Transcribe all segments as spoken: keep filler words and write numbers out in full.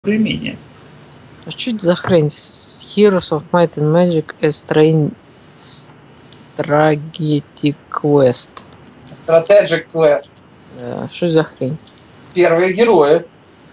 применение. А что это за хрень? Heroes of Might and Magic Strain Strategic Quest. Strategic Quest. Да, что за хрень? Первые герои.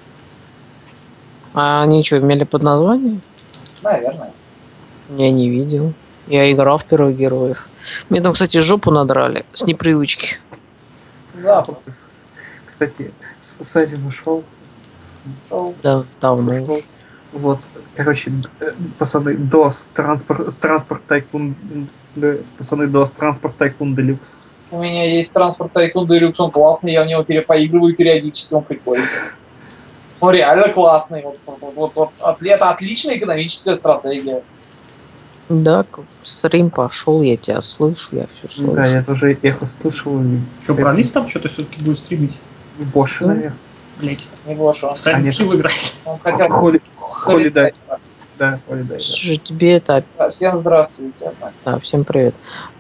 А они что, имели под названием? Наверное. Я не видел. Я играл в первых героев. Мне там, кстати, жопу надрали с непривычки. Запросто. Кстати, Сайлен ушел. Шоу. Да, давно. Ушел. Вот, короче, пацаны, дос, транспорт, транспорт тайкун, пацаны, дос, транспорт тайкун делюкс. У меня есть транспорт Тайкун Делюкс, он классный, я в него перепоигрываю периодически, он прикольный. Он реально классный. Вот, вот, вот, вот, от- это отличная экономическая стратегия. Да, к- стрим пошел, я тебя слышу, я все слышу. Да, я тоже эхо слышал. и Что, это пролиз там что-то все-таки будет стримить? Больше, Ну. наверное. Блять, Не больше. Он, Silent Конечно. Hill играть. он хотел Холи, Холидай. Холидай. Да, Холидай. Слушай, тебе это... Да, всем здравствуйте. Да, всем привет.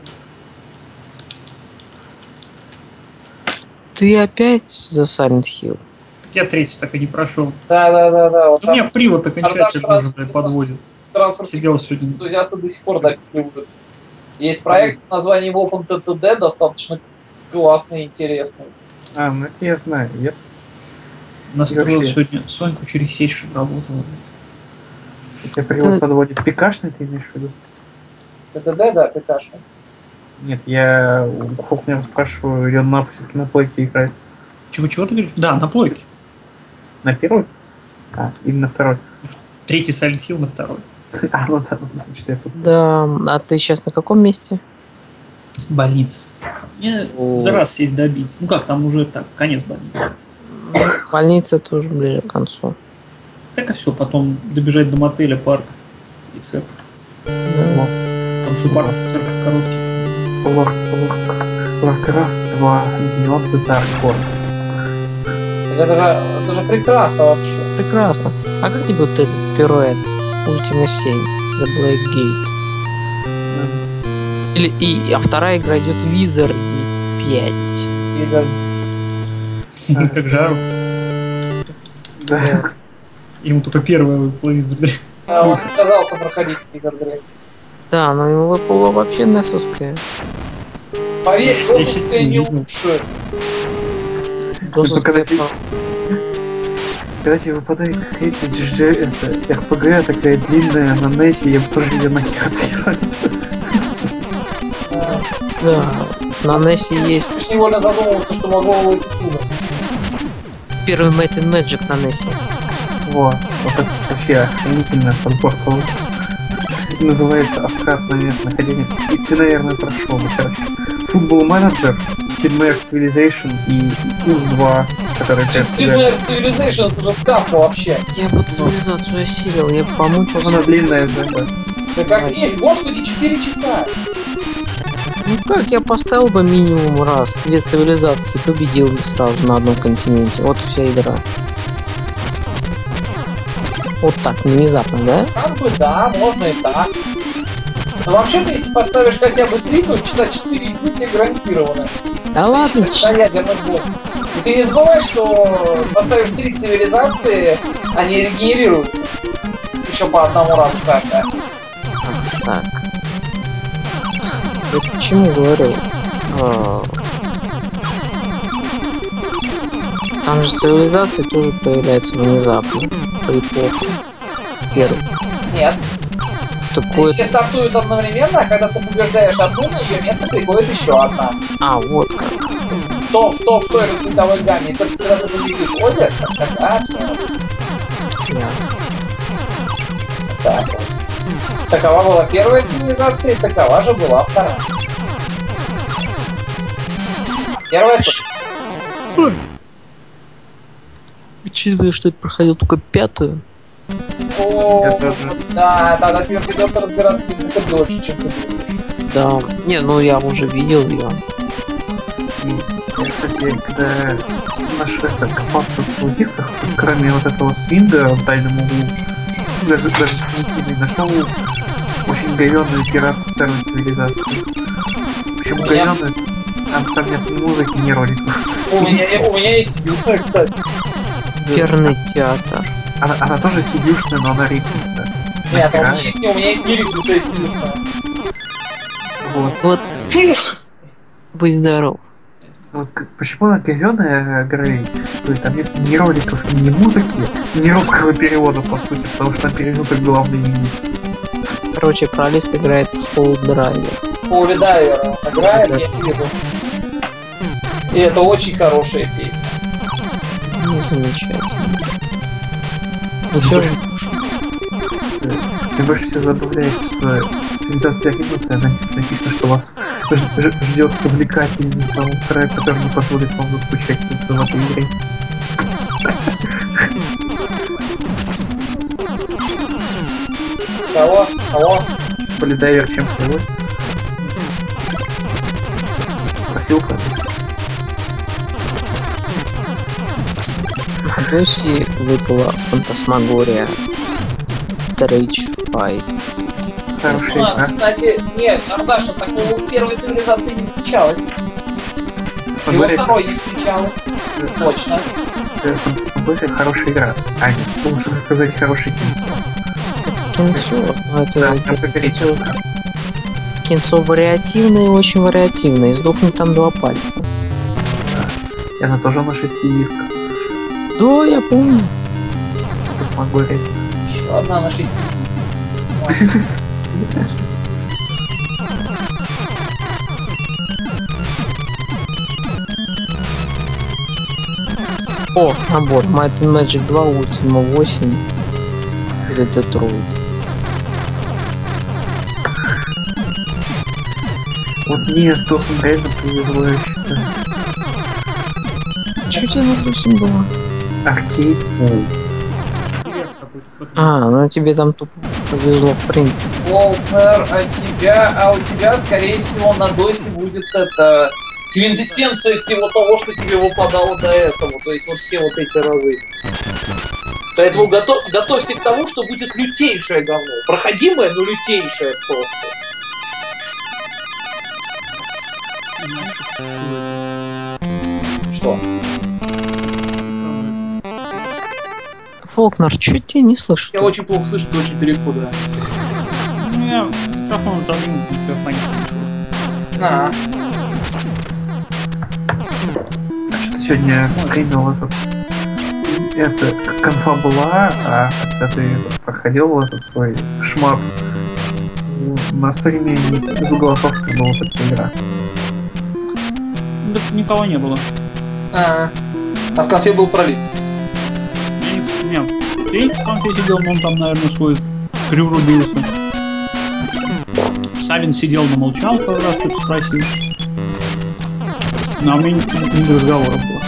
Ты опять за Silent Hill? Я третий так и не прошел. Да, да, да, да. Вот У меня там привод окончательно Ардаш раз уже, блядь, написал. подводит. транспорт Сидел сегодня. энтузиасты до сих пор допиливают. Есть проект под названием OpenTTD, достаточно классный и интересный. А, ну это я знаю. Я... Настроил Вообще. сегодня Соньку через сеть, чтобы работала. Тебя привод Ты- подводит. Пикашный ты имеешь в виду? ТТД, да, пикашный. Нет, я у Хокнера спрашиваю, и он на все-таки на плойке играет. Чего-чего ты говоришь? Да, на плойке. На первый? А, именно второй. Третий Silent Hill на второй. А, ну да, ну, значит, я тут. Да, а ты сейчас на каком месте? Больница. Мне О. за раз сесть добить. Ну как, там уже так, конец больницы. Ну, больница тоже ближе к концу. Так и все, потом добежать до мотеля, парк и церковь. Да. Там что парк, что церковь короткий. Лор- Лор- Warcraft два Beyond the Dark World. Это же, это же прекрасно вообще. Прекрасно. А как тебе вот этот пируэт Ultima семь The Black Gate? Или, и, а вторая игра идет Wizardy пять. Из-за Как жару. Да. Ему только первая выпала из игры. А, он отказался проходить Wizardry. Да, но ему выпала вообще несовская. Поверь, Я Досовская не не видел. лучше. Досовская когда по- Когда тебе выпадает эта джи джи, это эр пи джи такая длинная на Нессе, я бы тоже ее нахер отъехал. А, Да, на Нессе есть Начнешь невольно задумываться, что могло выйти оттуда. первый Might and Magic на Нессе. Во, вот это вообще охренительная подборка. Вот. Называется Авкар, наверное, находение. И ты, наверное, прошел бы, короче. Футбол менеджер, Sid Meier's Civilization и УЗ два, который ты Sid Meier's Civilization, это же сказка вообще. Я бы цивилизацию осилил, я бы помучился. Она длинная, да, да. Да как есть, господи, четыре часа. Ну как, я поставил бы минимум раз, две цивилизации, победил бы сразу на одном континенте. Вот и вся игра. Вот так, не внезапно, да? Как бы да, можно и так. Но вообще-то, если поставишь хотя бы три, то часа четыре игры тебе гарантированы. Да ладно, Это ч- ядерный блок. И ты не забывай, что поставишь три цивилизации, они регенерируются. Еще по одному разу каждая. так. Я почему говорю? А, Там же цивилизации тоже появляются внезапно. По эпохам. Первый. Нет. Такой... Все стартуют одновременно, а когда ты побеждаешь одну, на ее место приходит еще одна. А, вот как. В, то, в, то, в той же цветовой гамме. И только когда ты победишь обе, тогда все. Я. Так вот. Такова была первая цивилизация, и такова же была вторая. Первая тоже. Учитывая, что я проходил только пятую. О, Я тоже. да, тогда тебе придется разбираться несколько дольше, чем ты думаешь. Да. Не, ну я уже видел ее. И я, кстати, когда наш это, копался в дисках, кроме вот этого свинга в дальнем углу, даже, даже примитивный, нашел очень говёную пиратку второй цивилизации. Почему У меня- говёную? Там, там нет музыки, ни роликов. У меня, у меня есть сьюшная, кстати. Перный театр. Она, она тоже сидюшная, но она ритмичная. Нет, у меня есть, у меня есть не рекрутая сидюшная. Вот. Вот. Будь здоров. Вот к- почему она говёная, Грей? То есть там нет ни роликов, ни музыки, ни русского перевода, по сути, потому что там переводы главные линии. Короче, Пролист играет в Fall Driver. Поли Дайвера играет, Да. я видел. И это очень хорошая песня. Ну, замечательно. Ну все же, Мне больше всего забавляет, что цивилизация ринутая, она написано, что вас ж- ж- ждет увлекательный саундтрек, который не позволит вам заскучать в этой игре. Кого? Кого? Полидайвер чем приводит? Просил кратко. в Доси выпала Фантасмагория Stage Fight. Хорошая А, игра. кстати, нет, Ардаша, такого в первой цивилизации не встречалось. И во Фантасмагория- второй не встречалось. Точно. э, Фантасмагория хорошая игра. А, нет, лучше сказать хороший кинцо. Кинцо, ну это, Да, это это кинцо, горячо. кинцо вариативное и очень вариативное. И сдохнет там два пальца. И она тоже на шести дисках. Да, я помню. Фантасмагория. Еще одна на шести. О, набор Might and Magic два, Ultima восемь или Detroit. Вот мне с Досом реально повезло, я считаю. Чё тебе на восемь было? Аркейд Пул. А, ну тебе там тупо повезло в принципе. Волтнер, а тебя, а у тебя, скорее всего, на досе будет это квинтэссенция всего того, что тебе выпадало до этого. То есть вот все вот эти разы. Поэтому готов, готовься к тому, что будет лютейшее говно. Проходимое, но лютейшее просто. Что? Фолкнер, чё тебя не слышу? Я очень плохо слышу, ты очень далеко, да. У меня микрофон отодвинут, все понятно. А, А что ты сегодня стримил этот? Это конфа была, а когда ты проходил этот свой шмап, на стриме из заголосовки была такая игра. Да никого не было. а. А в конце был пролист. Я не, не, Феникс в конфе сидел, но он там, наверное, свой крю рубился. Савин сидел, но молчал, пару раз что-то спросил. Но у меня не, не до разговора было.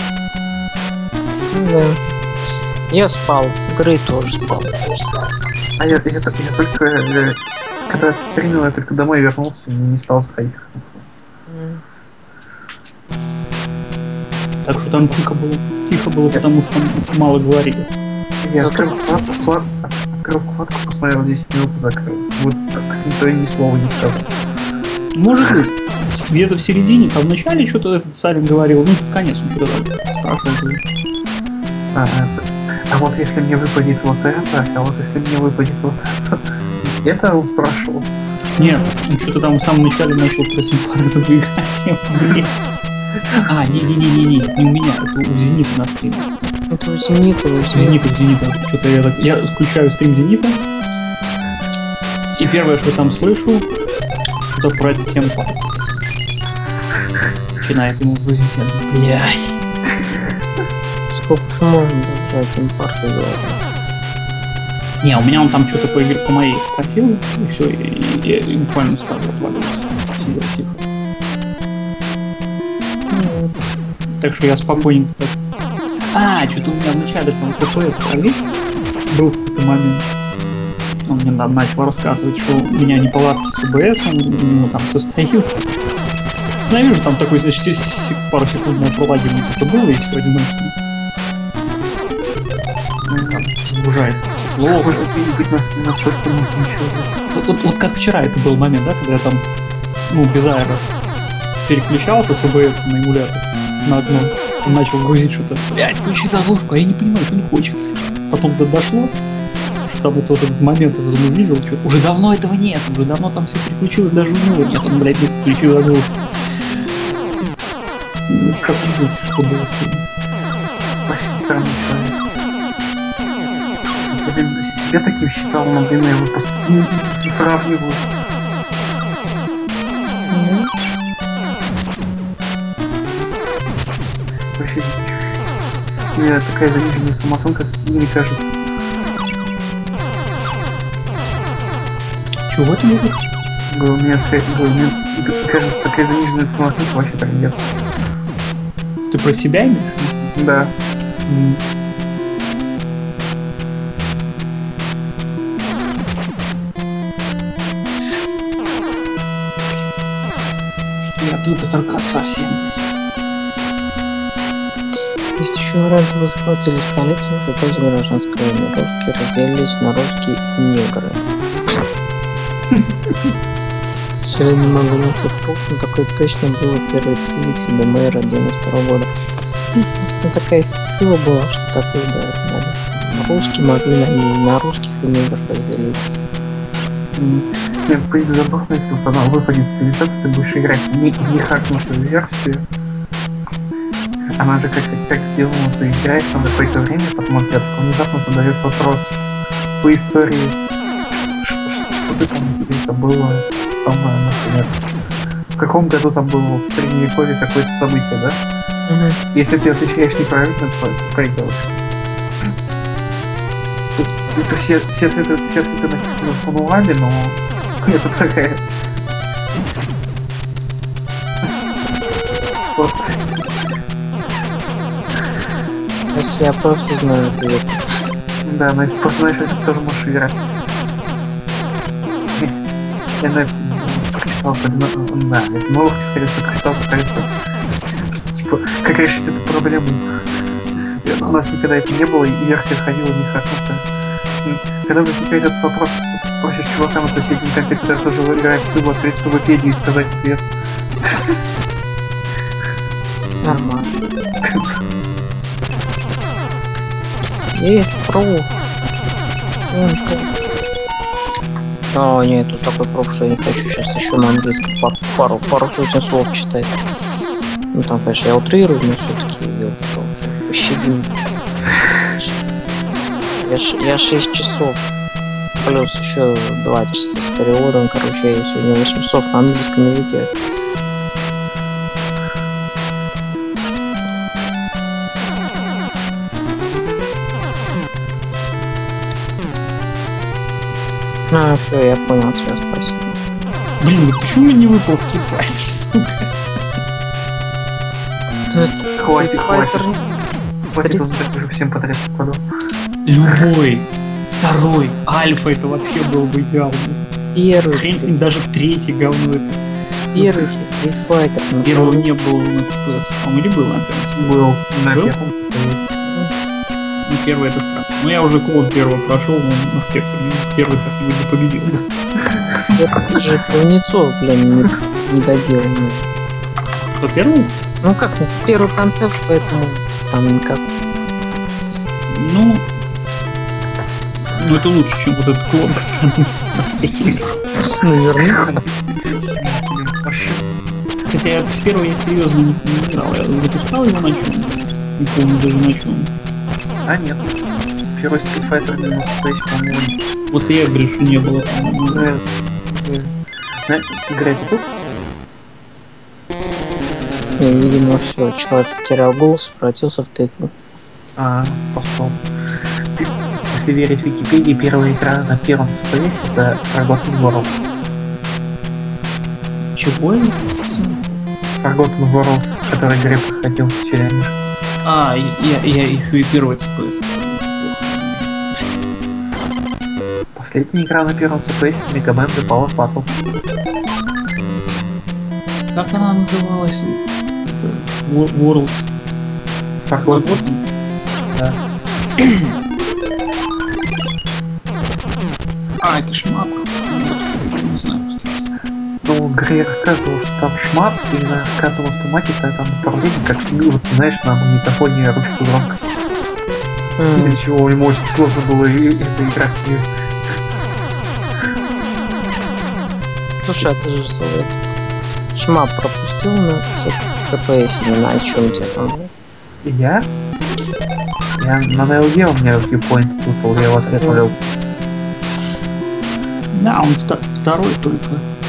Да. Я спал, Грей тоже спал. А я, я, так- я только, э, когда ты стримил, я только домой вернулся и не стал заходить. Так что там тихо было. Тихо было, потому что там мало говорили. Я Ну, открыл тут- вкладку, вклад- открыл вкладку, посмотрел десять минут и закрыл. Вот так никто и ни слова не сказал. Может быть, где-то в середине, там в начале что-то этот Савин говорил, ну, под конец он что-то там спрашивал. А, а вот если мне выпадет вот это, а вот если мне выпадет вот это. Это он спрашивал. Нет, он что-то там в самом начале начал про Симпара задвигать. А, не-не-не-не-не, не у меня, это у Зенита на стриме. Это у Зенита, у У Зенита. Зенита, у Зенита. Что-то я так... Я включаю стрим Зенита, и первое, что там слышу, что-то про эту тему. Начинает ему грузить. Блять. Сколько же можно даже один парк говорить? Не, у меня он там что-то по, игре- по моей спросил, и все, и, и, и буквально сразу отвалился. Сидел тихо. Так что я спокойненько так. А, что-то у меня вначале там эф пи эс пролист был в какой-то момент. Он мне там начал рассказывать, что у меня неполадки с о бэ эс, он у него там все стоит. Ну, я вижу, там такой, значит, с- с- пару секундного пролагивания это было, и все одиночно. Ну, там, загружает. Плохо. Может быть, нас настолько много ничего. Вот, вот, вот как вчера это был момент, да, когда я там, ну, без аэро переключался с о бэ эс на эмулятор на окно, он начал грузить что-то. Блять, включи заглушку, а я не понимаю, что он хочет. потом до дошло, что там вот, вот этот момент, этот он увидел, что уже давно этого нет, уже давно там все переключилось, даже у него нет, он, блядь, не включил оглушку. В каком духе, что было сегодня? Очень странный человек. Я себя таким считал, но, блин, я его просто ну, сравниваю. Ну, Вообще, у меня такая заниженная самооценка, мне кажется. Чего тебе говоришь? Говорю, у меня, такая- говорю, мне кажется, такая заниженная самооценка вообще так нет. Ты про себя имеешь? Да. М. Что я тут только совсем. есть еще вариант, вы захватили столицу, в итоге гражданской войны. Русские разделились на русские и негры. К сожалению, не могу найти пруф, но такое точно было первой цивилизации до мэра девяносто второго года. Ну, такая ссыла была, что такое, да, надо. Русские могли на, на русских и негров разделиться. Мне будет забавно, если вот она выпадет в цивилизацию, ты будешь играть не, не хакнутую версию. Она же как, как сделана, ты играешь на какое-то время, потом он тебе внезапно задает вопрос по истории, ш- ш- что ты там тебе это было самое, например. В каком году там было в средневековье какое-то событие, да? Угу. Если ты отвечаешь неправильно, то проигрываешь. Это все, все, ответы, все ответы написаны в мануале, но это такая... Вот. Если я просто знаю ответ. Да, но если просто знаешь, это тоже можешь играть. Я на... прочитал, да, в новых, скорее всего, прочитал какая-то... Что, типа, как решить эту проблему? И у нас никогда это не было, и версия ходила не хакнутая. Когда возникает этот вопрос, просишь чувака на соседнем компе, который тоже играет в Цибу, открыть Цибопедию и сказать ответ. Нормально. Есть пруф. О, нет, тут такой пруф, что я не хочу сейчас еще на английском пару, пару, пару сотен слов читать. Ну там, конечно, я утрирую, но все-таки елки-палки. Пощадим. Я, ш- я шесть часов. Плюс еще два часа с переводом, короче, я сегодня восемь часов на английском языке. А, все, я понял, все, спасибо. Блин, ну почему мне не выпал Street Fighter, сука? Ну, это Хватит, Street хватит. Fighter- Хватит, Street- он так уже всем подряд попадал. Любой. Второй. Альфа это вообще было бы идеально. Первый, Хрен с ним, даже третий говно это. первый Street Fighter. ну, Первого там- не было на си пи эс. По-моему, или было на первом? Был на Был? первом цепи. Ну, первый это страшно. Ну, я уже клон первого прошел, он на спектре. Первый как-нибудь не победил. Это же Кузнецов, блин, не, не доделанный. Кто первый? Ну как, ну, первый концепт, поэтому там никак. Ну... Ну, это лучше, чем вот этот клон, который на спектре. Наверняка. Вообще. Хотя я с первого я серьезно не, не играл. Я запускал его на чем? Не помню даже на чем. А нет. Первый Street Fighter минус шесть, по-моему. Вот и я говорю, что не было, по-моему. Э, э, на- Играть тут? И, видимо, все, человек потерял голос, превратился в тыкву. А, постом. Если верить Википедии, первая игра на первом си пи эс это Forgotten Worlds. Чего я здесь? Forgotten Worlds, который Греб проходил в челленджер. А, я, я еще и первый си пи эс. Последняя игра на первом си пи эс это Mega Man The Power Battle. Как она называлась? Это Wor- World. Forgotten. Да. А, это шматка. Я не знаю, кстати. Ну, Грей рассказывал, что там шмат, и на каждом автомате там направление, как ну, вот, знаешь, на магнитофоне ручку громкости. М, из-за чего ему очень сложно было и- это играть. в неё. Слушай, а ты же свой этот шмап пропустил на цэ пэ эс или на чем тебе там? было? И я? Я на эн эл и у меня viewpoint выпал, я его ответил. Да, он вто- второй только.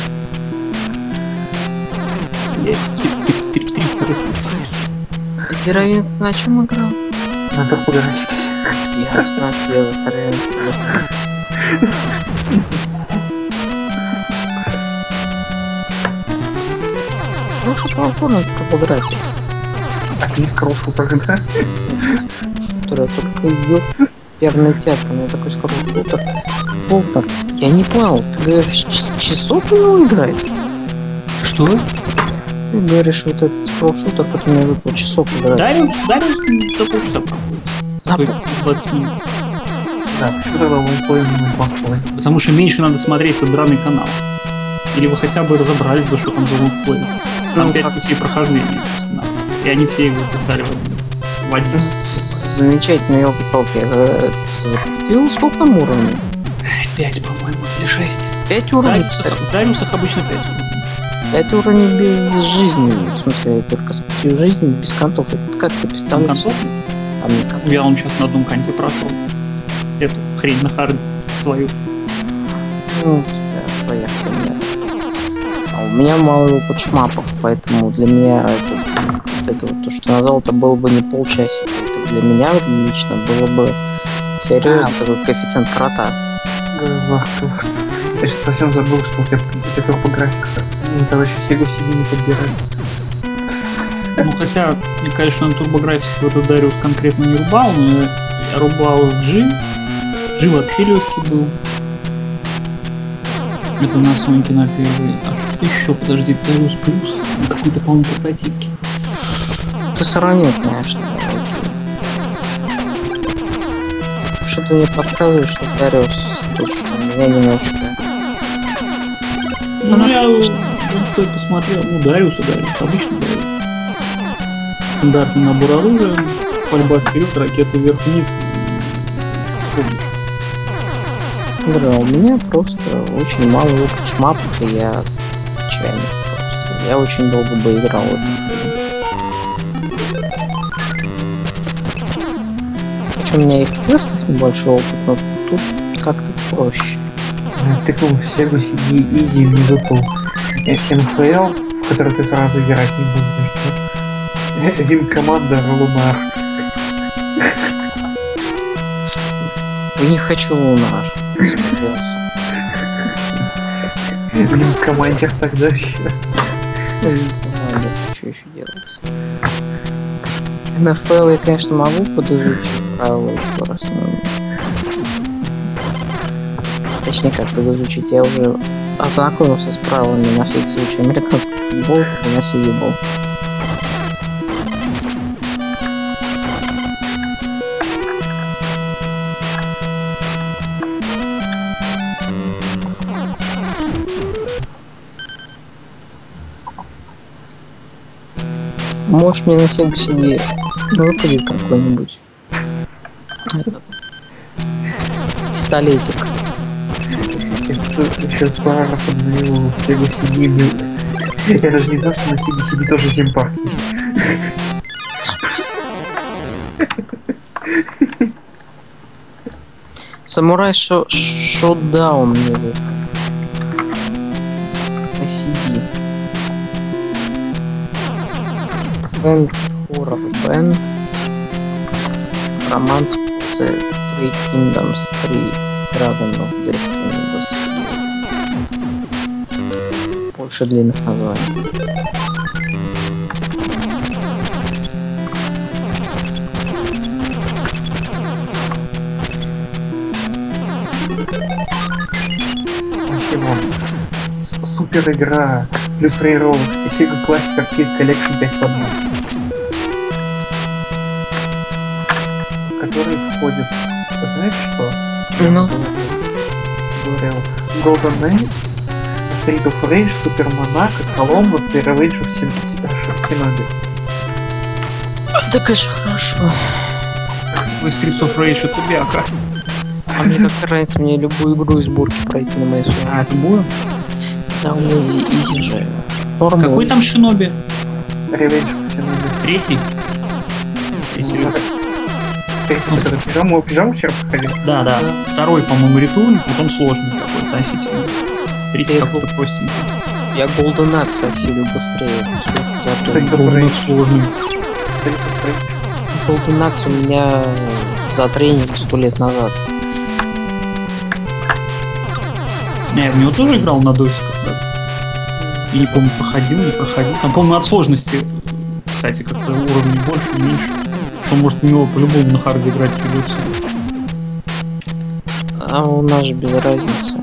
Есть три, три- три- три вторых статьи. Зеровин ты на чем играл? На турбографиксе. Ясно, все заставляют. Хороший платформа, как играть. Так низко русского тогда. Шутер, только ее первый тяг, у меня такой скоро шутер. Полтор. Я не понял, ты говоришь, ч- часов у него играет? Что? Ты говоришь, вот этот скролл-шутер, который мне выпал, часов играет. Дариус? Дариус до полчаса проходит. Запад. Стоит двадцать минут. Да, почему тогда он понял плохой? Потому что меньше надо смотреть этот драный канал. Или вы хотя бы разобрались бы, что там за лонгплей. Там Ну, пять как- путей прохождения. написано. И они все их записали в один. В один. Замечательно, елки-палки. Я э, запустил, сколько там уровней? Пять, по-моему, или шесть. Пять В уровней. Дариусах, в Дариусах обычно пять. Пять уровней без жизни. В смысле, только с пятью жизнями, без контов. Это как ты Там представляешь? концов. Там не контов. Я вам сейчас на одном канте прошел. Эту хрень на хард свою. Ну, у тебя своя хрень. А у меня мало опыт в шмапах, поэтому для меня это, вот это вот, то, что ты назвал, это было бы не полчасика. Это для меня лично было бы серьезно такой коэффициент крота. Ладно, ладно. Я сейчас совсем забыл, что у тебя, у тебя турбографикса. Ну, тогда еще Sega си ди не подбирали. Ну хотя, я, конечно, на турбографисе в этот Дариус конкретно не рубал, но я рубал в G. G вообще легкий был. Это на Соньке на первый. А что еще? Подожди, Дариус плюс. На какой-то, по-моему, портативке. Ты сравнил, конечно. Что-то мне подсказывает, что Дариус лучше, меня немножко. Ну, я вон что посмотрел. Ну, Дариус и Дариус. Обычный Дариус. Стандартный набор оружия. Пальба вперед, ракеты вверх-вниз. Помнишь? Говорю, а у меня просто очень мало опыт шмапов, и я чайник просто. Я очень долго бы играл в это. Причем у меня и в квестах небольшой опыт, но тут как-то проще. Тыкнул в Sega си ди Easy, мне выпал эн эф эл, в который ты сразу играть не будешь. Вин команда Лунар. Не хочу Лунар. Смотрелся. Вин командир тогда еще. Ну, не знаю, что еще делать. эн эф эл я, конечно, могу подизучить правила еще раз, но... Точнее, как подизучить, я уже ознакомился с правилами на всякий случай. Американский футбол и на сигибол. Может, мне на Sega си ди выпадет какой-нибудь этот пистолетик. Я сейчас пару раз обновил Sega си ди. Мне... Я даже не знал, что на Sega си ди тоже земпарк есть. Самурай шо... Шоудаун мне выпал. На си ди. Бенд Horror Band. Romance of the Three Kingdoms три. Dragon of Destiny. Больше длинных названий. Вообще, вон. С- Супер игра. Плюс рейролл. Sega Classic Arcade Collection пять в одном. В который входит... Вы знаете что? Ну. Говорил. Golden Knights, Street of Rage, Super Monaco, Columbus и Revenge of Sin- Shinobi. Это, конечно, хорошо. твой Streets of Rage это бяка. А мне как разница, мне любую игру из бурки пройти на моей сложности. А, это будет? Да, у меня изи же. Нормально. Какой там Шиноби? Ревенж. Третий? Третий. Третий, который пижаму, пижаму вчера проходил. Да, да. Второй, по-моему, ретурн, потом сложный такой, относительно. Третий какой-то простенький. Я Golden Axe осилю быстрее. Что это Golden Axe сложный. Golden Axe у меня за тренинг сто лет назад. Я в него тоже играл на досиках, да? И не помню, проходил, не проходил. Там, по-моему, от сложности, кстати, как-то уровней больше, меньше. Что, может, в него по-любому на харде играть придется. А у нас же без разницы.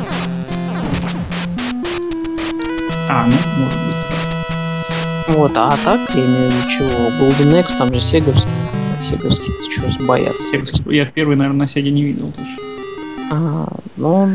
А, ну, может быть. Вот, а так, я имею в виду чего. Golden Axe, там же сеговский. Сеговский, ты чего, боятся? Сеговский. Я первый, наверное, на Сеге не видел тоже. А, ну...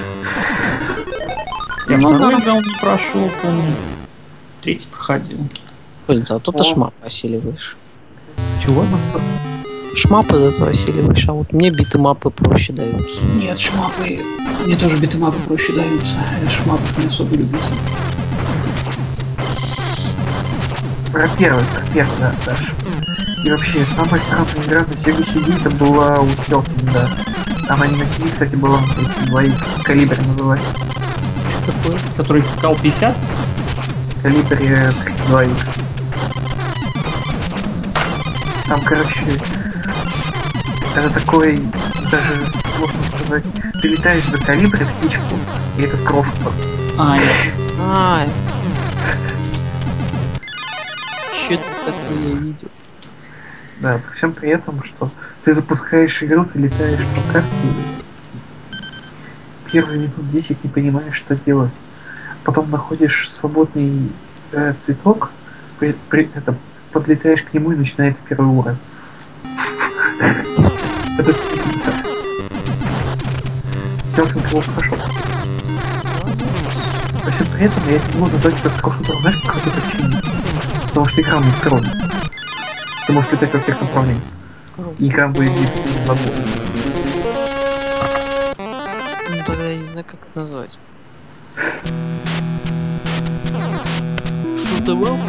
Я ну, второй да. играл, не прошел, помню. Третий проходил. Блин, зато ты О. шмап осиливаешь. Чего? Шмапы зато осиливаешь, а вот мне биты-мапы проще даются. Нет, шмапы. Мне тоже битэмапы проще даются. Я шмапы не особо любитель. Про первый, про первый, да, Даш. И вообще, самая странная игра на Sega си ди это была у Хелсинга. Она не на си ди, кстати, была на два икс, Калибр называется. Какой? Который кал пятьдесят? Калибре тридцать два икс. Там, короче, это такой, даже сложно сказать, ты летаешь за Калибре птичку, и это с крошкой. А, я... А, что-то такое я видел. Да, при всем при этом, что ты запускаешь игру, ты летаешь по карте, первые минут десять не понимаешь, что делать. Потом находишь свободный э, цветок, при, при, это, подлетаешь к нему и начинается первый уровень. Это Хелсинг его прошел. При всем при этом я не могу назвать это скрошутер, знаешь, по какой причине. Потому что экран не скроен. Ты можешь летать во всех направлениях. И экран будет свободен. Ну тогда я не знаю, как это назвать. Шутовал?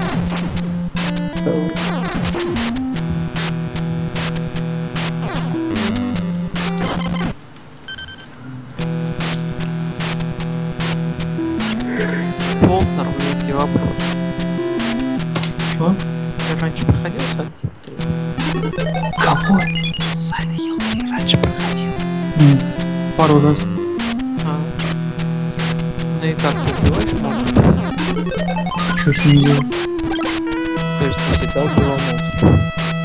Фолкнер, у меня такие вопросы. Чего? Ты раньше проходил Silent Hill три? Кого? Silent Hill три раньше проходил. М, Пару раз. А. Ну и как ты убиваешь монстров? Что с ним делать? То есть ты всегда убивал монстров?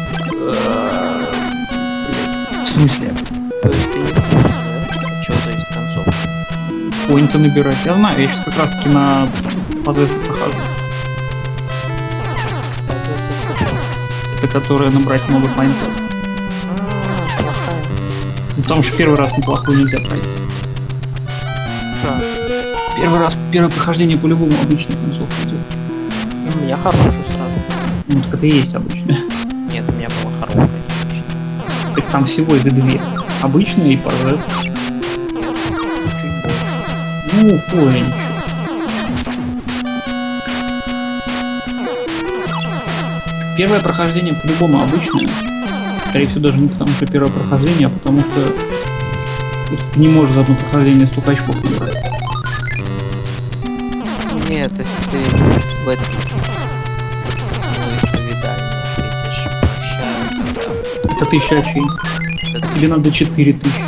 В смысле? То есть ты не в курсе, да? От чего зависит концовка? Поинты набирать. Я знаю, я сейчас как раз таки на Possessor прохожу. Это которая набрать много поинтов. А, плохая. Ну, потому что первый раз неплохую нельзя пройти. Да. Первый раз, первое прохождение по-любому обычная концовка идет. И у меня хорошая сразу. Ну так это и есть обычная. Нет, у меня была хорошая. конечно. Так там всего их две. Обычная и Possessor. Чуть больше. Ну, фу, я ничего. Первое прохождение по-любому обычное. Скорее всего, даже не потому, что первое прохождение, а потому что ты не можешь за одно прохождение столько очков набрать. Нет, если ты в этом ну, исповедание светишь, прощают, Это тысяча очей. это Тебе надо четыре тысячи.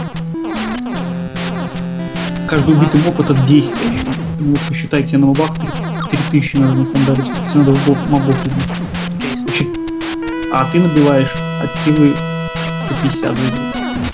Каждый убитый моб это десять очей. Ну вот посчитайте на мобах, три тысячи надо на самом деле. Тебе надо в моб- мобов убить. Учи- А ты набиваешь от силы сто пятьдесят за игру.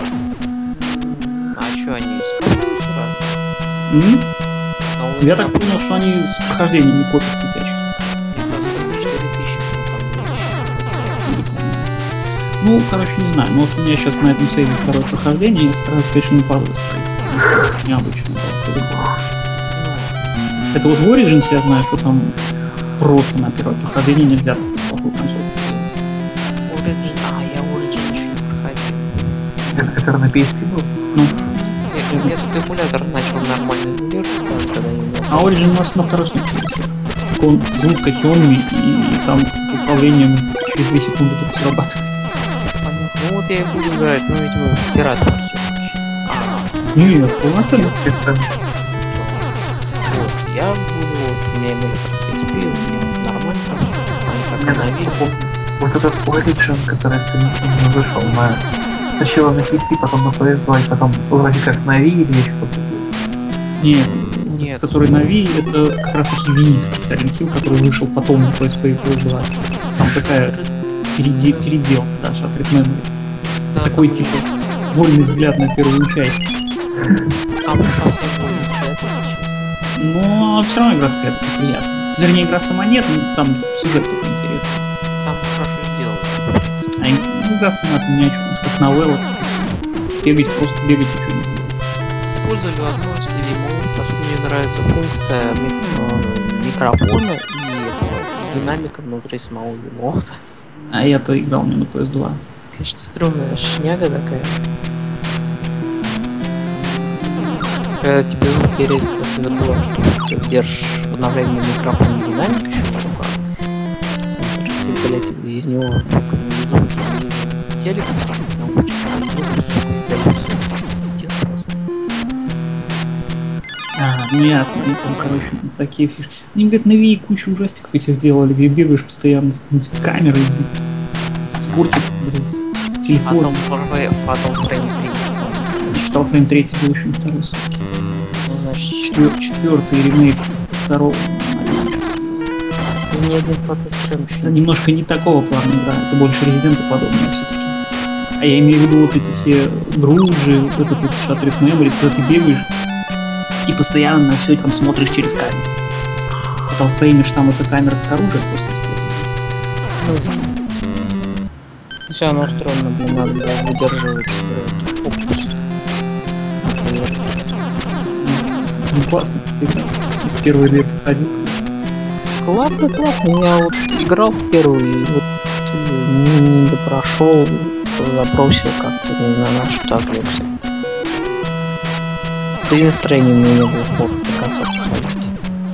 А что они сколько сразу? М? Ну, Я так понял, что они с прохождением не копятся эти очки. четыре тысячи, ну там меньше. Или, по-моему. Ну, короче, не знаю. Но вот у меня сейчас на этом сейве второе прохождение, я стараюсь, конечно, не падать пройти. Необычно, да, по-любому. Это вот в Origins я знаю, что там просто на первое прохождение нельзя такую плохую концовку делать. Origin, а, я Origin еще не проходил. который на пи эс пи был? Ну, Я, я тут эмулятор начал нормально эмулировать, когда я не а Origin у нас на второй сноке. Он жутко темный, и там управлением через две секунды только срабатывает. Понятно. Ну вот я и буду играть, ну видимо, в пират версию. Нет, полноценно. Вот, я буду, вот, у меня эмулятор пи эс пи, у меня уже нормально, они Я как обновили. вот этот Origin, который сегодня вышел на... Сначала на пи эс пи, потом на пи эс два, и потом вроде как на Wii или еще что-то. Нет, Нет. который на Wii, это как раз таки виевский Silent Hill, который вышел потом на пи эс пи и пи эс два. Там такая переде- передел даже от Red Memories. Да, Такой там, типа вольный взгляд на первую часть. там уж совсем больно взгляд, если честно. Но все равно игра такая приятная. Вернее, игра сама нет, но там сюжет только интересный. Там хорошо сделано. А иг- игра сама от меня что-то как новелла. Бегать, просто бегать и ничего не делать. Использовали возможности ремоута, потому что мне нравится функция ми- микрофона и этого и динамика внутри самого ремоута. А я-то играл не на пи эс два. Конечно, стрёмная шняга такая. Когда тебе звуки резко, ты забываешь, что ты держишь одновременно микрофон и динамик еще в руках. Сенсор, ты, блядь, из него не звуки из телека, но очень издаются. Пиздец просто. А, ну ясно, и там, короче, такие фишки. Они, говорят, на Wii кучу ужастиков этих делали, где бегаешь постоянно с какой-нибудь камерой, блядь, с фотик, блядь, с телефоном. Fatal Frame три. Fatal Frame три был еще на второй сутки. Ну, значит, Четвер- четвертый ремейк второго. ни один Fatal Frame еще Это не... немножко не такого плана игра, это больше Резидента подобное все-таки. А я имею в виду вот эти все груджи, вот этот вот Shattered Memories, когда ты бегаешь и постоянно на все там смотришь через камеру. Fatal Frame, там эта камера как оружие просто используется. Все равно устроено, блин, надо было выдерживать э, фокус. Например. Ну классно, кстати, игра. Первый лет ходил. Классно, классно. Я вот играл в первую и вот э, не, не допрошел, запросил как-то, не знаю, на что отвлекся. Да и настроения у меня не было плохо до конца проходить.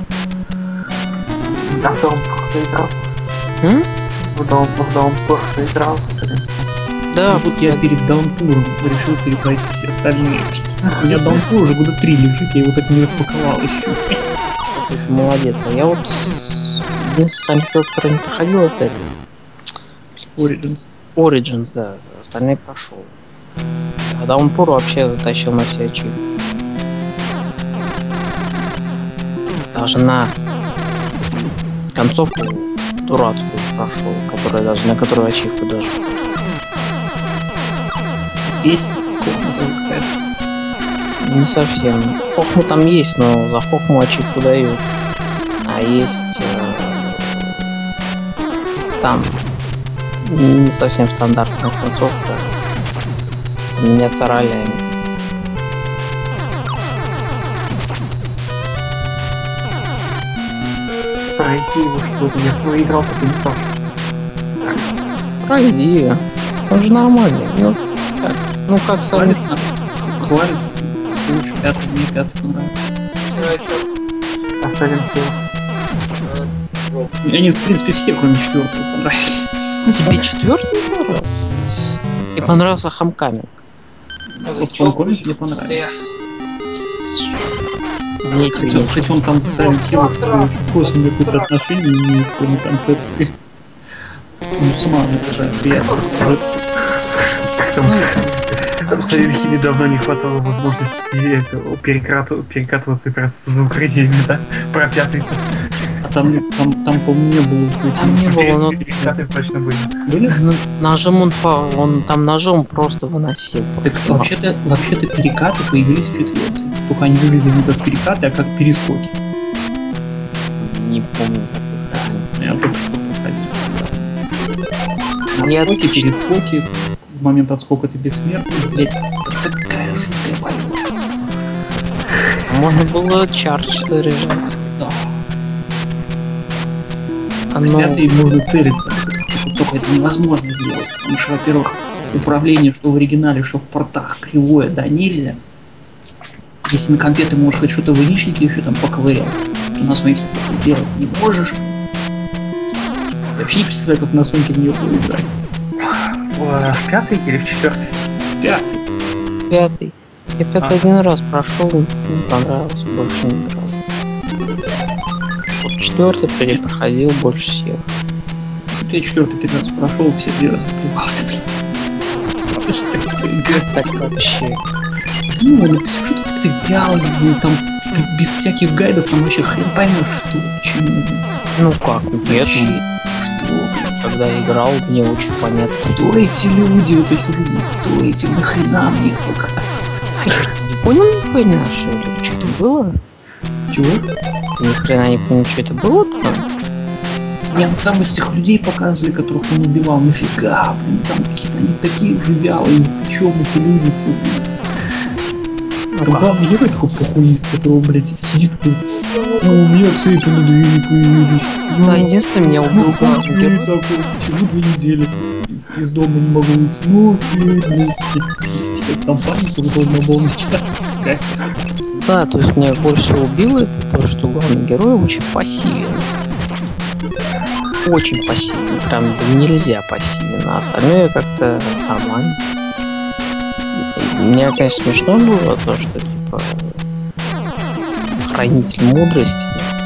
А что он плохо играл? М? Когда он, когда он плохо играл, кстати. Да, А вот я перед Даунпуром решил перепройти все остальные. У меня Даунпур уже года три лежит, я его так не распаковал еще. молодец. А я вот единственный Silent Hill, который не проходил, это этот Origins. Origins, да, остальные прошел. А Даунпур вообще затащил на все ачивки. Даже на концовку дурацкую прошел, которая даже на которую ачивку даже. Есть хохма тоже какая-то. Не совсем. Хохма там есть, но за хохму ачивку дают. А есть э, там не совсем стандартная концовка. Меняться ролями. Пройти его что-то, я ну, играл так и не стал. Пройди. Он же нормальный. Ну, как, ну как Хвалит, Silent а, хвалит. Лучше пятый, мне пятый понравился. А Silent Hill? Мне они, в принципе, все, кроме четвертого, понравились. Тебе четвертый не понравился? Мне понравился Homecoming. Вот Homecoming мне понравился. Мне тебе Хотя, нечего. хотя он там к Silent Hill косвенное какое-то отношение не имеет в плане концепции. Ну, сама уже приятно. В Silent Hill давно не хватало возможности это, перекатываться, перекатываться и прятаться за укрытиями, да? Про пятый. А там, там, там по-моему, не было укрытия. Там не было, но Перекаты точно были. Были? н- ножом он, по- он там ножом просто выносил. Так вообще-то, вообще-то перекаты появились в четвертой. Только они выглядели не как перекаты, а как перескоки. Не помню, как их Я только что проходил. Я- Отскоки, перескоки, в момент отскока ты бессмертный, блять, это такая жуткая болезнь. можно было чардж заряжать. Да. А В ну, пятый нужно целиться. Только это невозможно сделать, потому что, во-первых, управление, что в оригинале, что в портах кривое, да, нельзя. Если на компе ты можешь хоть что-то в яичнике еще там поковырял, то на Соньке ты это сделать не можешь. Я вообще не представляю, как на Соньке в нее играть. В пятый или в четвертый? Пятый. Пятый. Я пятый а. один раз прошел, не понравился, больше не играл. Вот четвертый перепроходил больше всех. Я четвертый три раза прошел, все три раза плевался, блин. Так вообще. Ну, ну, что ты вялый, ну, там, ты без всяких гайдов, там вообще хрен поймешь, что, почему. Ну как, зачем? Что? Когда играл, мне очень понятно. Кто эти люди, вот эти люди, кто эти, нахрена мне их пока? Ты что, ты не понял ни хрена, что ли? Что это было? Чего? Ты ни хрена не понял, что это было там? Не, ну там этих людей показывали, которых он убивал, нафига, блин, там какие-то они такие уже вялые, никчемные люди, фу, блин. Там главный герой такой похуист, которого, блядь, сидит тут. Ну, у меня цепи на двери появились. Да, единственное, меня убил главный герой. Такой, сижу две недели, из дома не могу выйти. Ну, окей, ну, сейчас там паника должна была начаться. Да, то есть меня больше всего убило это то, что главный герой очень пассивен. Очень пассивен, прям да нельзя пассивен, а остальное как-то нормально. Мне, конечно, смешно было то, что типа хранитель мудрости.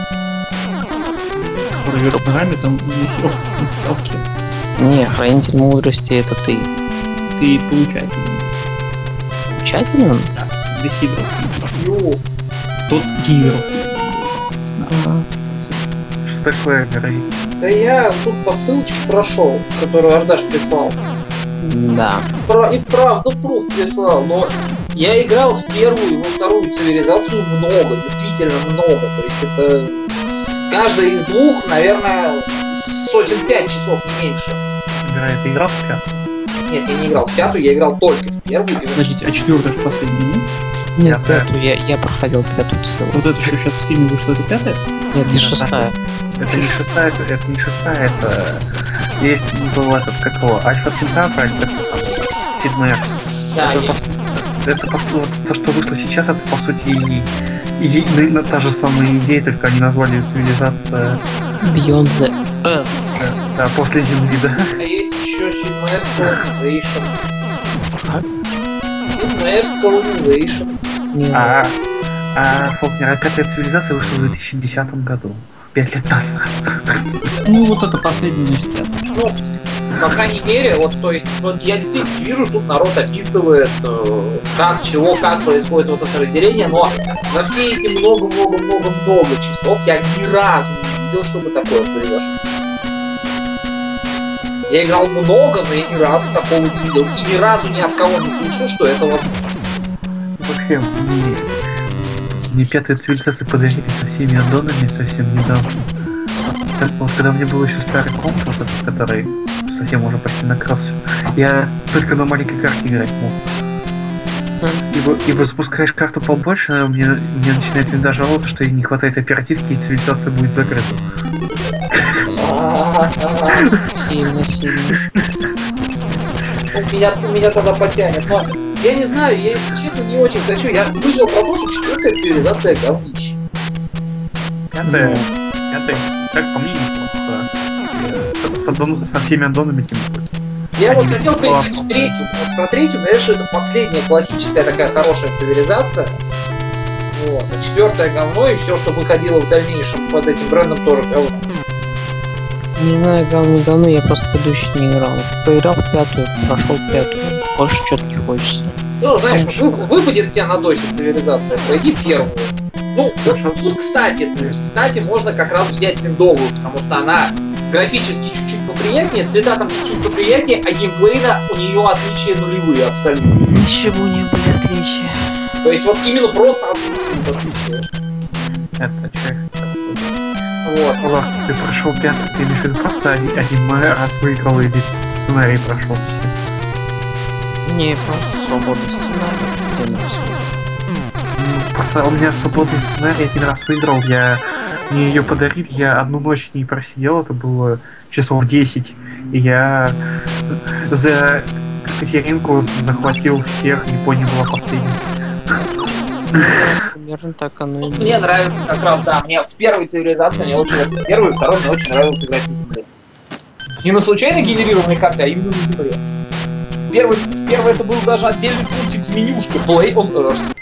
Который вверх ногами там висел в толке. Не, хранитель мудрости это ты. Ты получатель мудрости. Получателем? Да, без игр. Йоу. Тот гиро. Что такое, герой? Да я тут по ссылочке прошел, которую Аждаш прислал. Да. Про, и правда пруф прислал, но я играл в первую и во вторую цивилизацию много, действительно много. То есть это каждая из двух, наверное, сотен пять часов, не меньше. Играет, ты играл в пятую? Нет, я не играл в пятую, я играл только в первую. Подождите, а четвертая же последняя, нет? Нет, пятую, я, я проходил пятую целую. Вот это еще сейчас в Steam вышло, это пятая? Нет, это шестая. Это не шестая, это, это не шестая, это... Есть, был этот, как его, Альфа Центавра, это седьмая. Да, это, по, это по, вот, то, что вышло сейчас, это по сути и, и, и, и та же самая идея, только они назвали ее цивилизация... Beyond the Earth. Да, после Земли, да. А есть еще Sid Meier's Colonization. Как? Sid Meier's Colonization. Не а, а, Фолкнер, пятая цивилизация вышла в две тысячи десятом году. Пять лет назад. Ну, вот это последний, значит, пятый. Ну, по крайней мере, вот, то есть, вот я действительно вижу, тут народ описывает, э, как, чего, как происходит вот это разделение, но за все эти много-много-много-много часов я ни разу не видел, чтобы такое произошло. Я играл много, но я ни разу такого не видел. И ни разу ни от кого не слышу, что это вот... Вообще, мне, мне пятую цивилизацию подарили со всеми аддонами совсем недавно. Так вот, когда у меня был еще старый комп, вот этот, который совсем уже почти накрылся, я только на маленькой карте играть мог. Ибо, ибо запускаешь карту побольше, мне, мне начинает винда жаловаться, что ей не хватает оперативки и цивилизация будет закрыта. Сильно, сильно. У меня, у меня тогда потянет, но я не знаю, я, если честно, не очень хочу. Я слышал про то, что четвертая цивилизация говнище. Пятая, пятая, как по мне, неплохо. С, с, аддон, со всеми аддонами тем более. Я Они вот хотел перейти в третью, потому что про третью, говорят, что это последняя классическая такая хорошая цивилизация. Вот. А четвертое говно, и все, что выходило в дальнейшем под этим брендом, тоже говно. Не знаю, говно, говно, я просто предыдущий не играл. Поиграл в пятую, прошел пятую. Больше что-то не хочется. Ну, знаешь, вы, выпадет тебе на досе цивилизация, пройди первую. Ну, вот тут, кстати, кстати, можно как раз взять виндовую, потому что она графически чуть-чуть поприятнее, цвета там чуть-чуть поприятнее, а геймплейно у нее отличия нулевые абсолютно. Ничего не были отличия. То есть вот именно просто отсутствует отличия. Это человек. Вот. Ладно, ты прошел пятый, ты имеешь в виду просто один, один раз выиграл или сценарий прошел все? Не, просто свободный сценарий. Просто у меня свободный сценарий один раз выиграл, я мне ее подарили, я одну ночь не просидел, это было часов десять, и я за Екатеринку захватил всех, Япония была последней. Примерно так оно и Вот было. мне нравится как раз, да, мне в первой цивилизации мне очень в первой и второй мне очень нравилось играть на земле. Не на случайно генерированной карте, а именно на земле. Первый, первый это был даже отдельный пунктик в менюшке Play on Earth.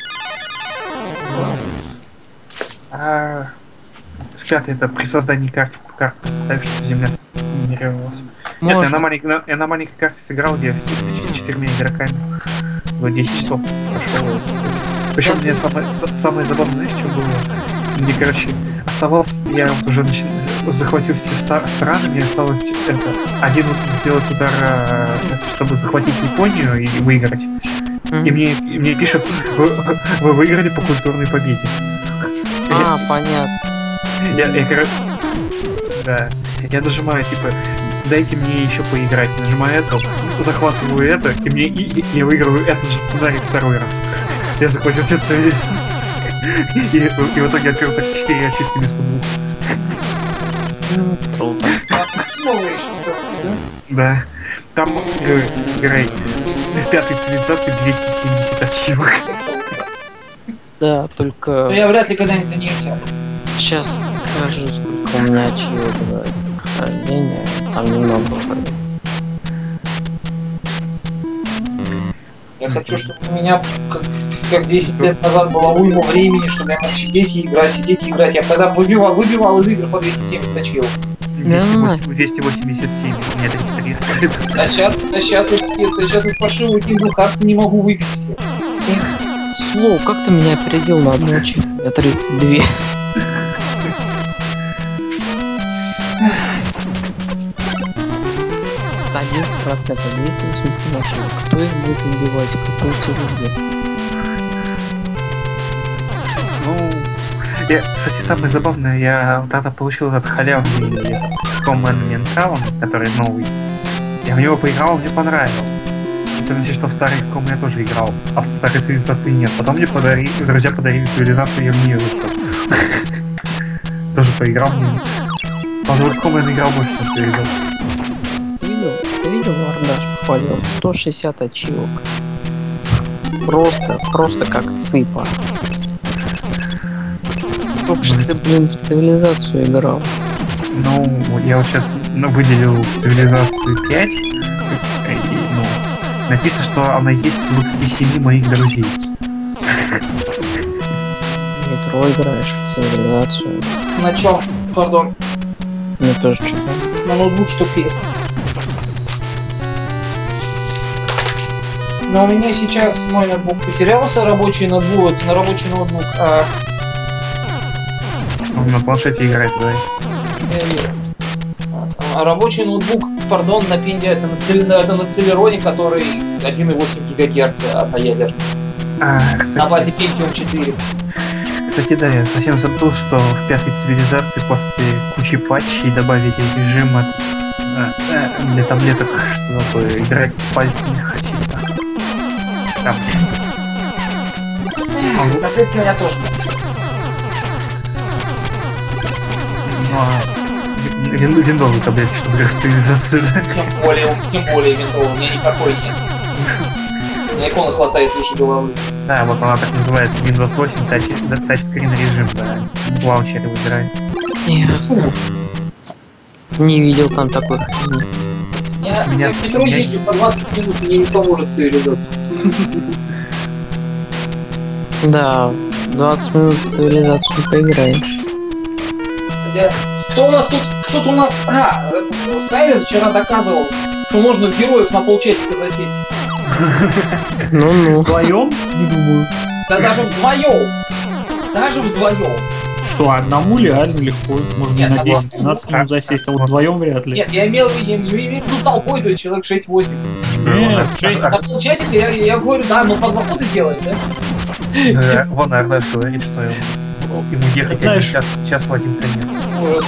А пятый это при создании карты, карты так что Земля сгенерировалась. Нет, я на, маленькой, на, я на маленькой карте сыграл, где с четырьмя игроками. Вот десять часов прошло. Причем мне самое, с- самое забавное, что было, мне, короче, оставался, я вот уже начи- захватил все ста- страны, мне осталось это, один сделать удар, э, чтобы захватить Японию и выиграть. Мгм. И мне, и мне пишут, вы, вы выиграли по культурной победе. А, понятно. Я, я, короче, да, я нажимаю, типа, дайте мне еще поиграть, нажимаю это, захватываю это, и мне и, и я выигрываю этот же сценарий второй раз. Я захватил все цивилизации. И, и в итоге открыл так четыре ачивки вместо двух. Ну, круто. Да. Там, э, Грей, в пятой цивилизации двести семьдесят ачивок. Да, Но только я вряд ли когда-нибудь за нее сяду. сейчас скажу, сколько у меня ачивок за это прохождение. Там немного вроде. Я хочу, чтобы у меня, как, как десять лет назад, было уйма времени, чтобы я мог сидеть и играть, сидеть и играть. Я тогда выбивал, выбивал из игр по двести семьдесят ачивок. двести восемьдесят семь, у меня тридцать три. А сейчас, а сейчас, из, сейчас из паршивого Kingdom Hearts не могу выбить все. Эх, Слоу, как ты меня опередил на одну ачивку? Я тридцать два. одиннадцать процентов, двести восемьдесят ачивок. Кто их будет убивать? Кто эти люди? Ну, я, кстати, самое забавное, я тогда получил этот халявный Скоммен Ментраун, который новый. Я в него поиграл, мне понравилось. Особенно, что в старый Ском я тоже играл, а в старой цивилизации нет. Потом мне подарили, друзья подарили цивилизацию, я в нее вышел. Тоже поиграл в нее. Правда, в Ском я играл больше, чем в цивилизацию. Ты видел? Ты видел, Вардаш похвалил? сто шестьдесят ачивок. Просто, просто как цыпа. Только что ты, блин, в цивилизацию играл. Ну, я вот сейчас выделил цивилизацию пять. И, ну, написано, что она есть у двадцати семи моих друзей. Метро играешь в цивилизацию. На чем? Пардон. Мне тоже что-то. На ноутбуке только есть. Но у меня сейчас мой ноутбук потерялся, рабочий ноутбук, на рабочий ноутбук. А, Он на планшете играет, да. а рабочий ноутбук, пардон, на пинде, это на, цели, это на Celeron, который один и восемь гигагерца одноядерный. А, На базе кстати, Pentium четыре. кстати, да, я совсем забыл, что в пятой цивилизации после кучи патчей добавили режим от, э, э, для таблеток, чтобы играть пальцами хоккеиста. Там. Таблетки у меня тоже. Ну, а вин- виндовые таблетки, чтобы играть в цивилизацию, да. Тем более, тем более винтовый, у меня никакой нет. Мне айфона хватает выше головы. Да, вот она так называется, Windows восемь тач, тачскрин режим, да. В лаунчере выбирается. Ясно. Не видел там такой хрени. Я, Меня- я в метро меня- езжу по двадцать минут, мне не поможет цивилизация. Да, двадцать минут в цивилизацию поиграешь. Хотя, кто у нас тут, кто-то у нас, а, этот Сайлент вчера доказывал, что можно в героев на полчасика засесть. Ну-ну. Вдвоем? Не думаю. Да даже вдвоем. Даже вдвоем. Что, одному реально легко. Можно Нет, на одному. десять-двенадцать минут засесть, а вот вдвоем вряд ли. Нет, я имел, я, я имею в виду толпой, то есть человек шесть-восемь. Нет, На полчасика я, я говорю, да, мы по два хода сделаем, да? Э, Вон Ардаш говорит, что ему ему ехать Знаешь- один час, час в один конец. Ужас.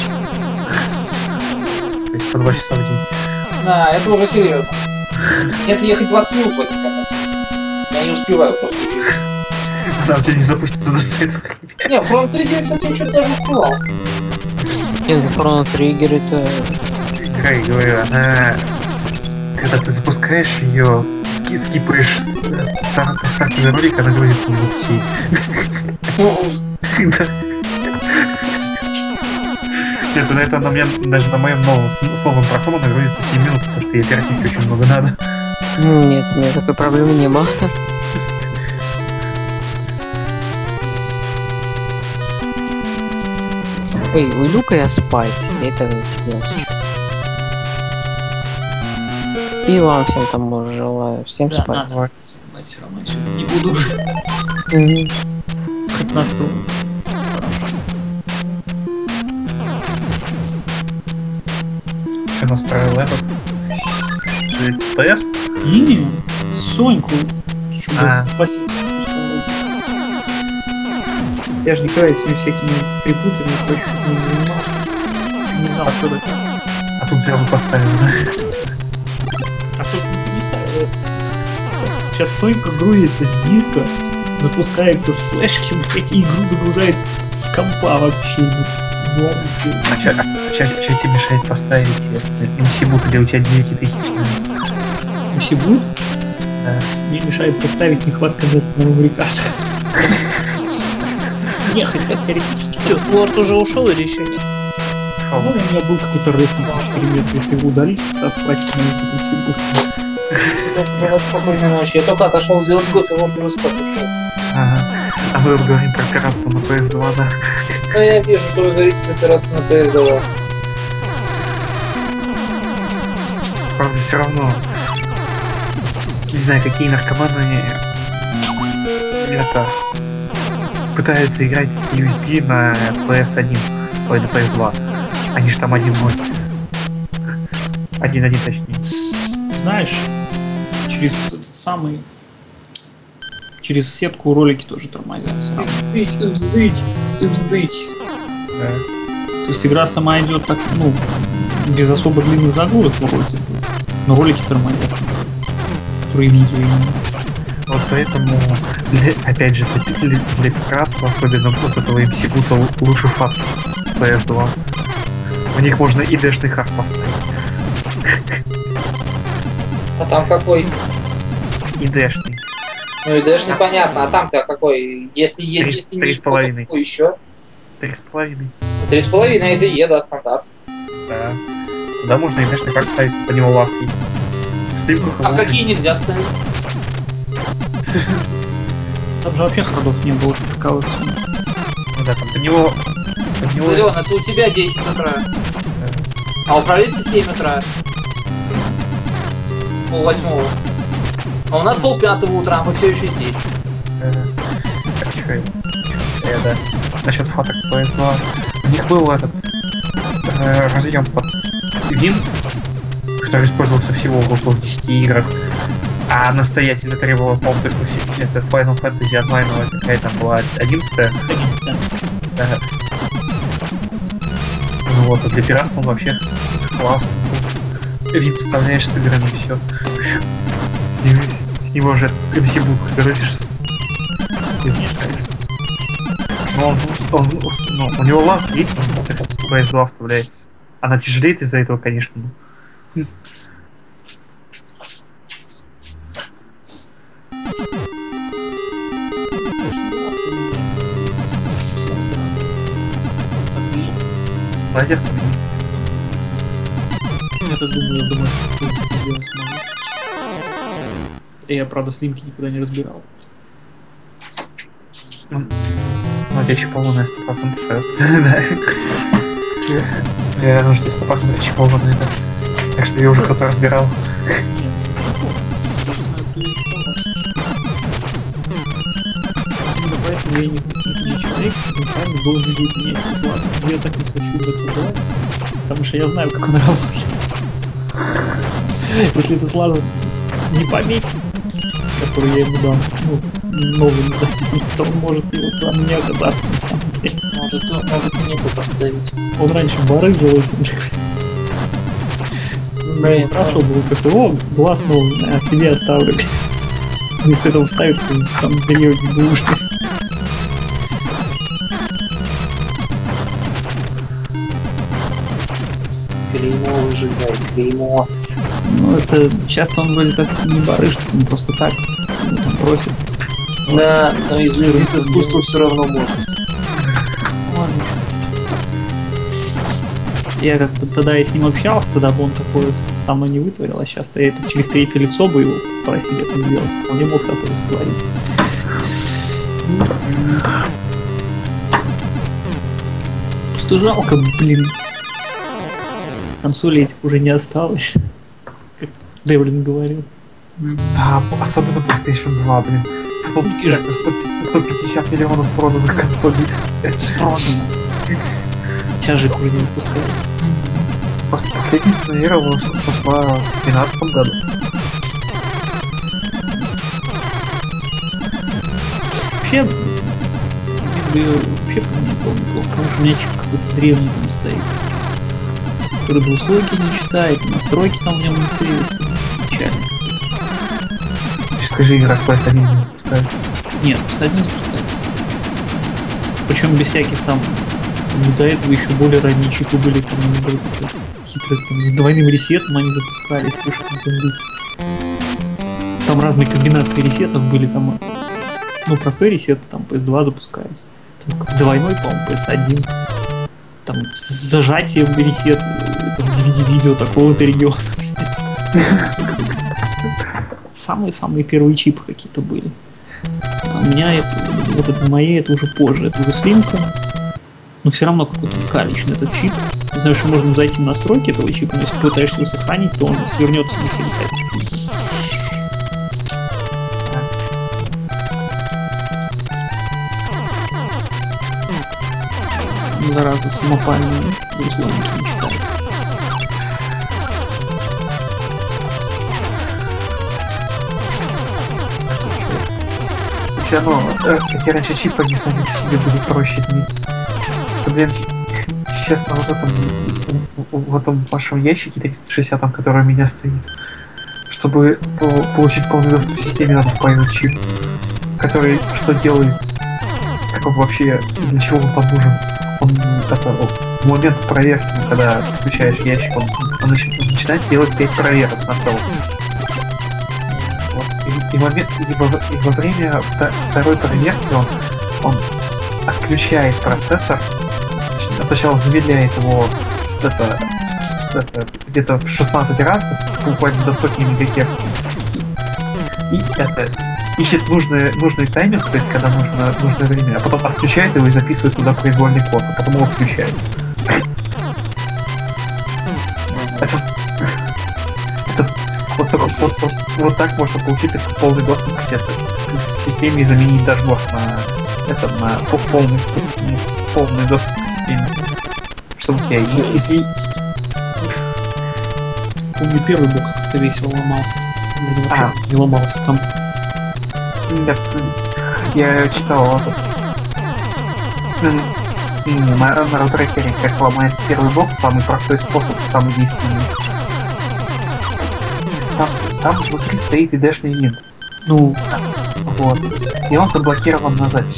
То есть по два часа в день. Да, это уже серьезно. Это ехать двадцать минут в этот конец. Я не успеваю просто учиться. Она у тебя не запустится даже с этого. Не, Front Trigger, кстати, я что-то даже успевал. Нет, ну Chrono Trigger это... Грей, говорю, она... с- Когда ты запускаешь ее, ски скипаешь старт, стартовый ролик, она грузится минут семь. Нет, на это на мне, даже на моем новом, с новым профоном грузится семь минут, потому что ей оперативки очень много надо. Нет, у меня такой проблемы не было. Эй, уйду-ка я спать, это снялся. И вам всем там желаю, всем Да, спать. надо. Я все равно сегодня не буду уже. Мгм. Хоть на стол. Что настроил этот? ТС? И Соньку, чтобы А. спасибо. Я же никогда этими всякими фрибутами и прочим не занимался. Чё не знал, что такое. А тут взял и поставил, да? А тут ничего не ставил. Сейчас Сонька грузится с диска, запускается с флешки, блять, и игру загружает с компа вообще. А чё, а чё, чё тебе мешает поставить, если эм си Boot, где у тебя девять тысяч? Все будет? Да. Мне мешает поставить нехватка места на меморикартах. Не, хотя теоретически. Че, Лорд уже ушел или еще нет? Ну, у меня был какой-то рейсинг четыре метра, если его удалить, то схватить на этом все будет. Желать спокойной ночи. Я только отошел сделать год, и Лорд уже спать ушел. Ага. А мы вот говорим про пиратство на пи эс два, да? Ну я вижу, что вы говорите про пиратство на пи эс два. Правда, все равно. Не знаю, какие наркоманы это пытаются играть с ю эс би на пи эс один, ой, на пи эс два. Они же там один ноль. один один точнее. Знаешь, через этот самый... Через сетку ролики тоже тормозятся. Вздыть, вздыть, вздыть. Да. То есть игра сама идет так, ну, без особо длинных загрузок вроде бы, но ролики тормозят, которые видео именно. Вот поэтому, для, опять же, для, для пиратства, особенно вот этого эм си Boot, лучше факт с пи эс два. У них можно и дэшный хард поставить. А там какой? И дэшный. Ну и даже непонятно, а там-то какой? Если есть, Три- если три не с половиной. какой еще? Три с половиной. Три с половиной ай ди и, да, стандарт. Да. Туда можно и дэшный хард ставить, по нему у вас есть. В сливках А лучше. какие нельзя ставить? Там же вообще ходов не было таковых. Ну да, там по него... По него... Леон, это у тебя десять утра. А у правительства семь утра. Пол восьмого. А у нас пол пятого утра, мы все еще здесь. Э, так, чё я- чё я, да. Насчет фоток пи эс два. У них был этот э, разъем под винт, который использовался всего в десяти играх. А настоятельно требовал, по-моему, только фи- это Final Fantasy онлайновая, какая там была, одиннадцатая. Да. Ну вот, а для пиратства он вообще классно. Вид вставляешь с играми, все. С него, с него уже эм си Boot короче, с... Ну, он, он, ну, у него лаз есть, он в пи эс два вставляется. Она тяжелеет из-за этого, конечно. но- Лазер поменял. Я так думаю, я думаю, что это сделать могу. Я, правда, слимки никогда не разбирал. Ну, это еще полная сто процентов. Да. Чего? Я думаю, что сто процентов еще полная, да. Так что я уже кто-то разбирал. Нет, даже знаю, кто их Именно поэтому я не не человек, потенциально должен быть иметь ситуацию. Но я так не хочу в это делать, потому что я знаю, как он работает. Если этот лазер не пометит, который я ему дам, ну, новый не дам, то он может его там не оказаться на самом деле. Может, может и нету поставить. Он раньше барыжил этим. Блин, Хорошо было такой, о, глаз новый, а себе оставлю. Вместо этого вставит там две бабушки. клеймо выжигай, клеймо. Ну, это часто он вроде как не барышит, он просто так ну, там просит. Да, но изменить искусство все равно может. Ладно. Я как-то тогда и с ним общался, тогда бы он такое со мной не вытворил, а сейчас я это через третье лицо бы его просили это сделать. Он не мог такое сотворить. Просто жалко, блин. Консолей этих уже не осталось. Как Девлин говорил. Да, особенно PlayStation два, блин. сто пятьдесят миллионов проданных консолей. Сейчас же их уже не выпускают. Последний спланировал, что сошла в две тысячи двенадцатом году. Вообще, как бы, вообще не помню, потому что у меня чип какой-то древний там стоит, который двуслойки не читает, настройки там в нем не сейвятся. Печально. Скажи, игра пи эс один не запускает. Нет, пи эс один запускается. Причем без всяких там, ну, до этого еще более ранние чипы были, там они были хитрые, там, с двойным ресетом они запускались, слушай, там, там разные комбинации ресетов были, там, ну, простой ресет, там, пи эс два запускается, там, двойной, по-моему, пи эс один, там, с зажатием ресет, там, ди ви ди-видео такого-то региона. Самые-самые первые чипы какие-то были. А у меня это, вот это мои, это уже позже, это уже слимка. Но все равно какой-то калечный этот чип. Не знаю, что можно зайти в настройки этого чипа, но если пытаешься его сохранить, то он свернется на все детали. Зараза, самопальные русланики не читают. Все равно, э, эти раньше чипы, они сами по себе были проще. Блин, честно, вот этом, в этом вашем ящике триста шестьдесят, который у меня стоит, чтобы получить полный доступ к системе, надо впаивать чип, который что делает, как он вообще, для чего он там нужен. Он это, в момент проверки, когда включаешь ящик, он, он начинает делать пять проверок на целостность. Вот. И, и, момент, и, во, и во время второй проверки он, он отключает процессор, сначала замедляет его с это, с это, где-то в шестнадцать раз, буквально до сотни мегагерц. И это ищет нужный, нужный таймер, то есть когда нужно, нужное время, а потом отключает его и записывает туда произвольный код, а потом его включает. Это, это вот, вот, вот, вот, вот так можно получить полный доступ к, к системе и заменить дашборд на это на полный, полный доступ к системе. Чтобы у тебя если... Помню, первый бог как-то весело ломался. А. Не ломался там. Нет, я читал это. На, на рутрекере, как ломается первый бокс, самый простой способ, самый действенный. Там, там внутри стоит и дэшный винт. Ну, вот. И он заблокирован на запись.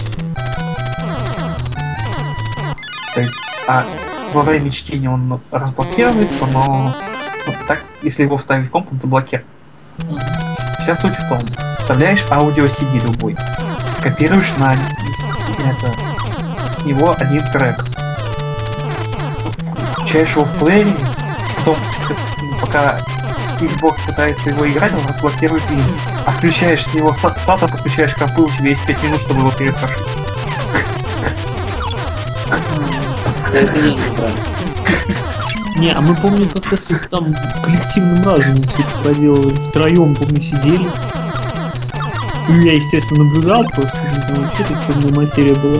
То есть, а во время чтения он разблокируется, но вот так, если его вставить в комп, он заблокирует. Вся суть в том, вставляешь аудио-си ди любой, копируешь на это, с него один трек, включаешь его в плеере, потом, пока Xbox пытается его играть, он разблокирует винт, а включаешь с него сата, подключаешь компы, у тебя есть пять минут, чтобы его перепрошить. За это деньги брали. не, а мы помню как-то с там коллективным разумом типа проделывали, втроем, помню, сидели. И я, естественно, наблюдал просто, там вообще так темная материя была.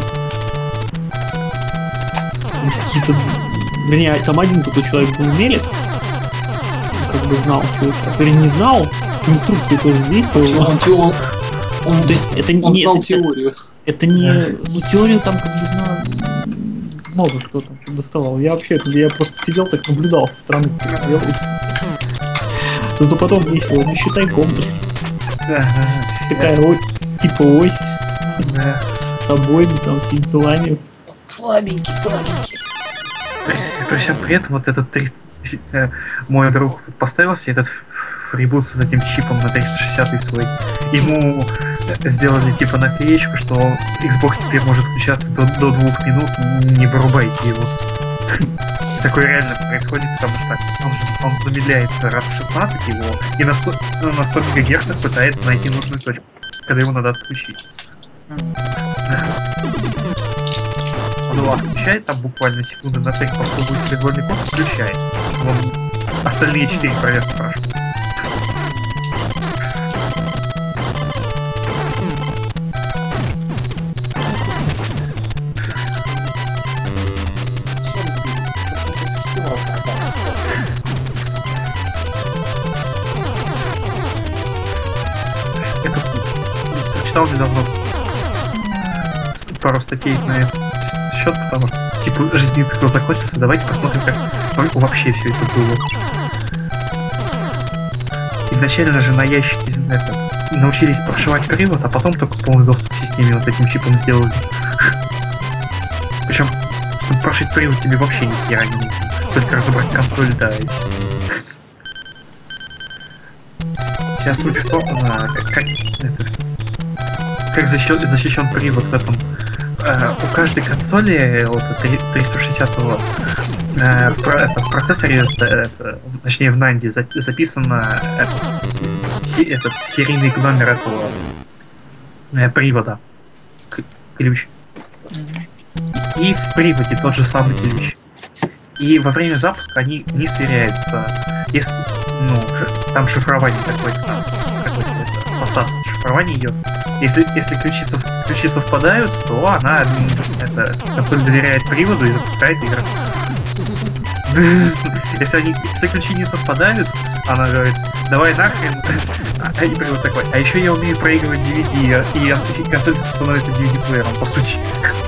Там какие-то... Вернее, там один такой человек был умелец, он как бы знал, что это. Или не знал, инструкции тоже действовали. Он, он, он, То есть это он не... знал это, теорию. Это не... Ну, теорию там как бы знал... Много кто там доставал. Я вообще, я просто сидел так, наблюдал со стороны, как это делается. Зато потом весело, не считай комнату. Такая ось, типа ось. С обоими там, с яйцелами. Слабенький, слабенький. При всем при этом вот этот три... Мой друг поставил себе этот фрибут с этим чипом на триста шестьдесят свой. Ему сделали типа наклеечку, что Xbox теперь может включаться до, до двух минут, не вырубайте его. Такое реально происходит, потому что он, он замедляется раз в шестнадцать его и на сто, на сто мегагерцов пытается найти нужную точку, когда его надо отключить. Он его отключает, там буквально секунды на три, пока будет произвольный код, включается. Он остальные четыре проверки прошел. Читал недавно пару статей на этот счет, потому что типа жизненный цикл закончился, давайте посмотрим, как вообще все это было. Изначально же на ящике это, научились прошивать привод, а потом только полный доступ к системе вот этим чипом сделали. Причем, чтобы прошить привод, тебе вообще ни хера не нужно, только разобрать консоль, да. И... Вся суть в том, как, это, как защищен, защищен привод в этом. Uh, у каждой консоли вот, триста шестидесятого uh, в, это, в процессоре, это, точнее в нанде за, записано этот, си, этот серийный номер этого uh, привода, ключ. Mm-hmm. И в приводе тот же самый ключ. И во время запуска они не сверяются. Если, ну, там шифрование какое-то, какое-то посадка шифрование идет. Если, если ключи, сов, ключи совпадают, то она это, консоль доверяет приводу и запускает игру. Если они все ключи не совпадают, она говорит, давай нахрен. А, и привод такой, а еще я умею проигрывать ди ви ди, и консоль становится ди ви ди-плеером, по сути.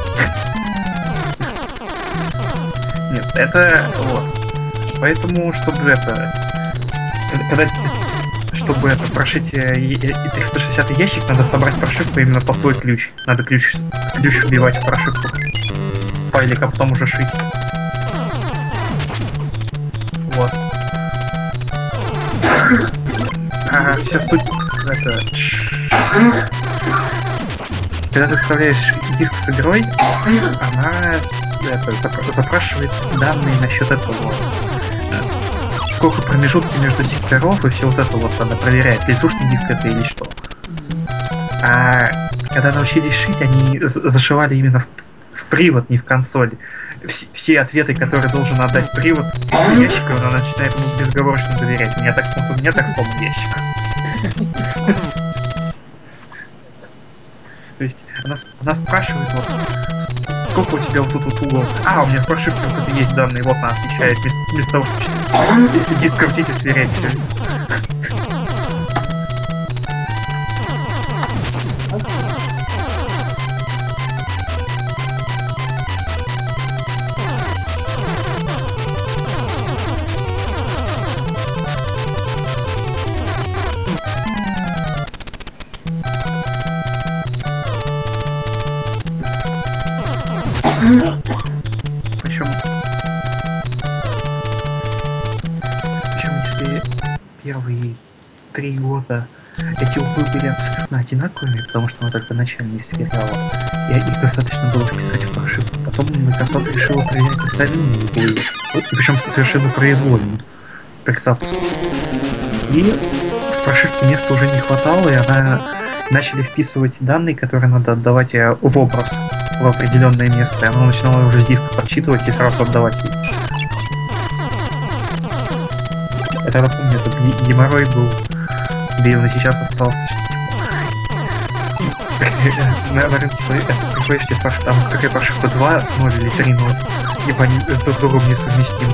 Нет, это вот. Поэтому, чтобы это... Когда... Чтобы это прошить триста шестидесятый ящик, надо собрать прошивку именно под свой ключ. Надо ключ, ключ вбивать в прошивку файлик, а потом уже шить. Вот. А, вся суть это... Когда ты вставляешь диск с игрой, она это, запра- запрашивает данные насчет этого. Сколько промежутки между секторов и все вот это вот она проверяет, лицушный диск это или что. А когда научились шить, они зашивали именно в, в привод, не в консоль. Вс- все ответы, которые должен отдать привод ящика, она начинает ему безоговорочно доверять. У меня так, у меня так сломан ящик. То есть она, она спрашивает вот, сколько у тебя вот тут вот угол? А, у меня в прошивке вот это есть данные, вот она отвечает, вместо, вместо того, что диск крутить и сверять. Причем, причем если первые три года эти углы были абсолютно одинаковыми, потому что она только начальные сверяла, и их достаточно было вписать в прошивку. Потом Microsoft решила проверять остальные углы, причем совершенно произвольно, при запуске. И в прошивке места уже не хватало, и она начали вписывать данные, которые надо отдавать в образ. В определенное место, и оно начинало уже с диска прочитывать и сразу отдавать ей. Это, я помню, этот геморрой был, да и он и сейчас остался. На рынке приходишь, тебе спрашивают, там с какой прошивка два ноль или три ноль, ибо они с друг другом несовместимы.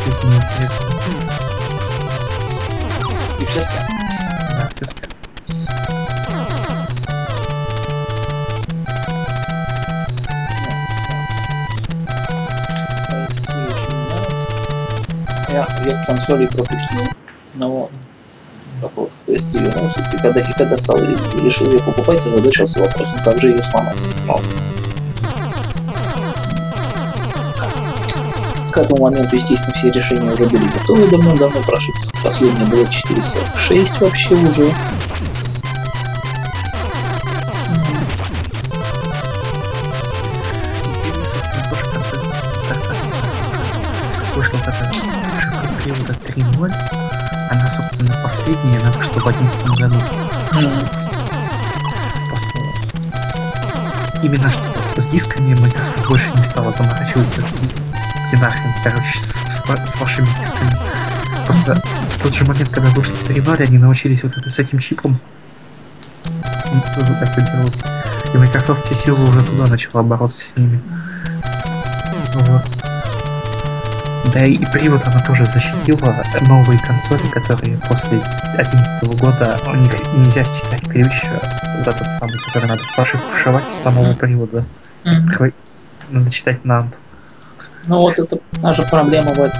И все спят. Да, все спят. Я, я консоли пропустил. Ну вот. Такой пи эс три вернулся. И когда, и когда стал решил ее покупать, я задачился вопросом, как же ее сломать. К этому моменту, естественно, все решения уже были готовы давно-давно. Прошивка последняя была четыре сорок шесть вообще уже. Вышла такая прошивка периода три ноль. Она, собственно, последняя, она вышла в одиннадцатом году. Mm-hmm. Именно что с дисками Microsoft больше не стала заморачиваться с нахрен, короче, с, с, с вашими дисками. Просто в тот же момент, когда вышли три ноль, они научились вот это, с этим чипом это делать. И Microsoft все силы уже туда начала бороться с ними. Вот. Да и привод она тоже защитила новые консоли, которые после одиннадцатого года у них нельзя считать ключ, вот этот самый, который надо в прошивку вшивать с самого привода. Mm-hmm. Надо читать нант. Ну вот это наша проблема в этом.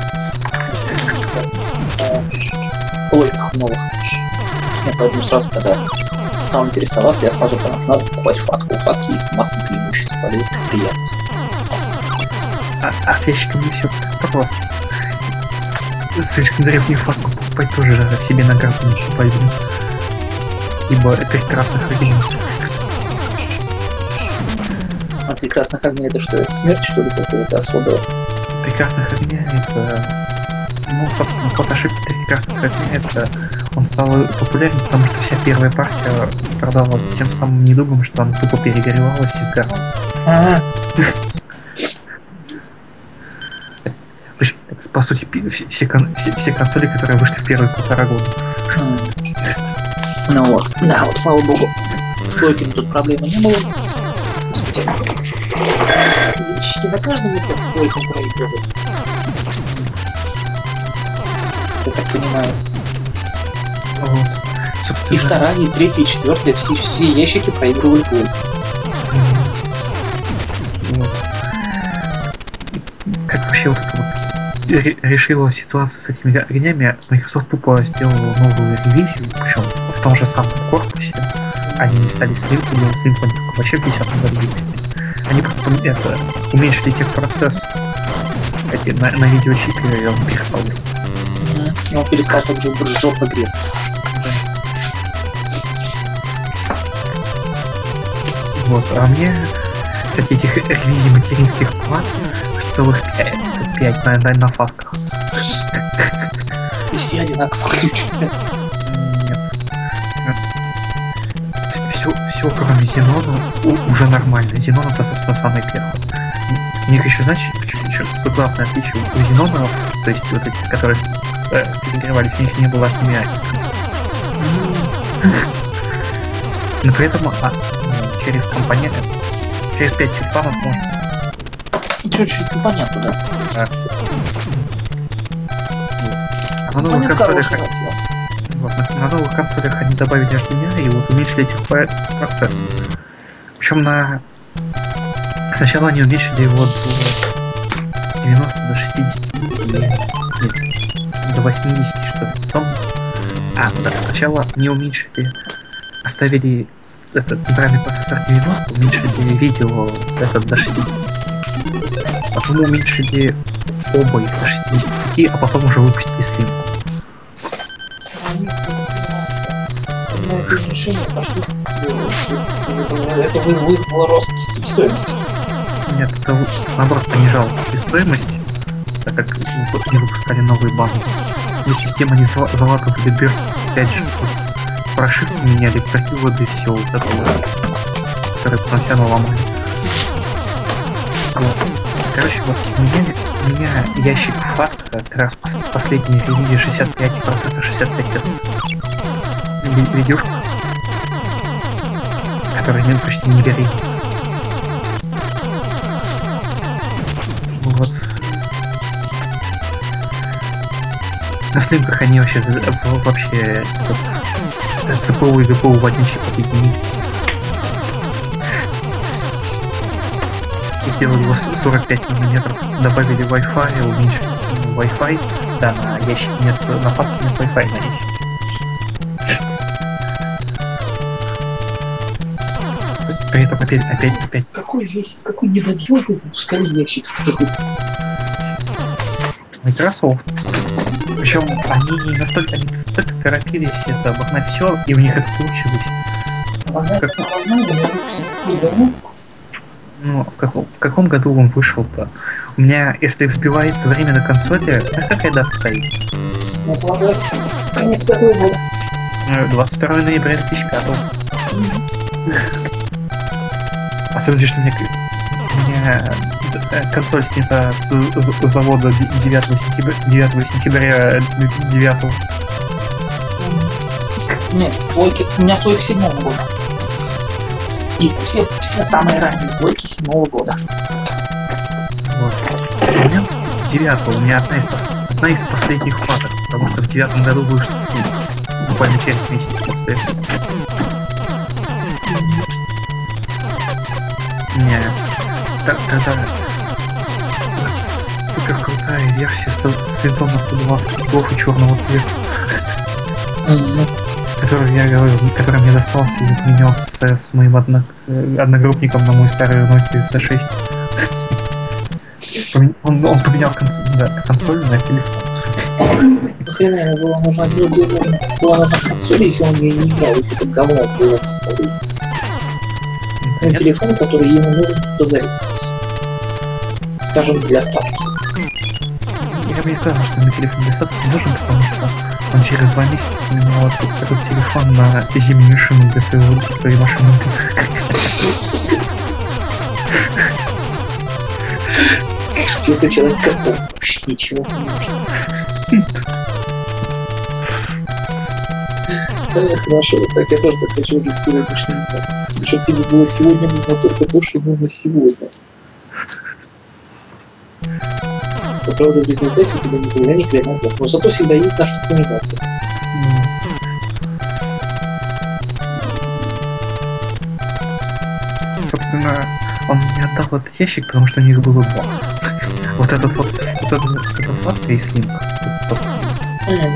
Логиках новых. Я поэтому сразу, когда стал интересоваться, я сразу понял, что надо покупать фатку. У фатки есть масса преимуществ, полезных и приятных. А, а с ящиками все просто. Слишком древнюю фатку покупать тоже же себе награду не покупать. Ибо это красных огней. А три красных огней это что? Это смерть, что ли, какая-то особая? Три красных огня это... Ну, собственно, фотошип три красных огня это... Он стал популярен, потому что вся первая партия страдала тем самым недугом, что она тупо перегревалась и сгорала. Ага. По сути, все, все, все, все консоли, которые вышли в первые полтора года. Ну вот, да, вот слава богу, с блоками тут проблемы не было. Лички на каждом это только проигрывают. Я так понимаю. Вот. И вторая, и третья, и четвертая, все, все ящики проигрывают гол. Вот. Как вообще вот это вот решила ситуацию с этими огнями, Microsoft тупо сделала новую ревизию, причем в том же самом корпусе. Они не стали слимку делать, слимку они только вообще в десятом году делали. Они просто это, уменьшили техпроцесс эти, на, на видеочипе, и он перестал. Mm-hmm. И он перестал так же жопно греться. Вот, а мне, кстати, этих ревизий материнских плат целых пять, пять на, на, на фатках. И все одинаково включены. Нет. Все, все кроме Зенона у, уже нормально. Зенон это, собственно, самый первый. У них еще, знаешь, еще главное отличие у Зенона, то есть вот этих, которые э, перегревались, у них не было эйч ди эм ай. Но при этом а, через компоненты, через пять чипанов можно. И что, через компоненту, да? Да. А на новых консолях, вот, на, на новых консолях они добавили эйч ди эм ай и вот уменьшили этих процесс. Причем на... Сначала они уменьшили его до девяноста, до шестидесяти, или... Нет, до восьмидесяти, что ли. Потом... А, да, сначала не уменьшили, оставили этот центральный процессор девяносто, уменьшили видео этот до шестидесяти. Потом уменьшили оба их до шестидесяти пяти, а потом уже выпустили слимку. Это вызвало рост себестоимости. Нет, это наоборот понижало себестоимость, так как не выпускали новые банки. И система не залатывали дырки, опять же, прошивки меняли, приводы и все вот это вот, которые потом все наломали. Вот. Короче, вот у меня, у меня ящик фат как раз в последней ревизии шестьдесят пять, процессор шестьдесят пять видюшка, которая не, почти не горится. Вот. На слимках они вообще вообще вот, цэ пэ у и джи пи ю в один чип объединили. Сделали его сорок пять нанометров, добавили Wi-Fi, уменьшили Wi-Fi, Да, на ящике нет, на фаске нет Wi-Fi на ящике. При этом опять, опять, опять. Какой ящик? Какой недоделанный выпускали ящик, скажи. Microsoft. Причем они настолько, они настолько торопились это обогнать все, и у них это получилось. Обогнать, Как... обогнать, обогнать, Ну, в каком, в каком году он вышел-то? У меня, если взбивается время на консоли, а какая дата стоит? Ну, полагаю, конец какого года? двадцать второго ноября две тысячи пятого. Особенно, что у меня, у меня консоль снята с, с завода девятого сентября, девятого сентября девятого. Нет, плойки, у меня плойка седьмого года. И все, все самые ранние плойки седьмого года. Вот. У меня девятого, у меня одна из, пос... одна из последних фаток, потому что в девятом году вышел Слим. Буквально через месяц после этого. Не, тогда супер крутая версия с винтом на сто двадцать углов и черного цвета, Mm-hmm. который я говорю, который мне достался и поменялся с моим одно... одногруппником на мой старый Nokia си шесть. Он, он поменял консоль, да, консоль на телефон. Нахрена ему было нужно, нужно, было нужно консоль, если он ей не играл, если это говно было представить. На телефон, который ему нужен позарез. Скажем, для статуса. Я бы не сказал, что мне телефон для статуса нужен, потому что он через два месяца поменял этот, этот телефон на зимнюю шину для, своего, для своей машины. Что ты человек какой? Вообще ничего не нужно. Да, хорошо, так я тоже так хочу уже сегодняшним. Чтобы тебе было сегодня нужно только то, что нужно сегодня. Но, правда, в результате у тебя никогда ни хрена нет. Но зато всегда есть на что поменяться. Собственно, он мне отдал этот ящик, потому что у них было два. Вот этот вот, вот этот, этот флатка и слимка. Mm.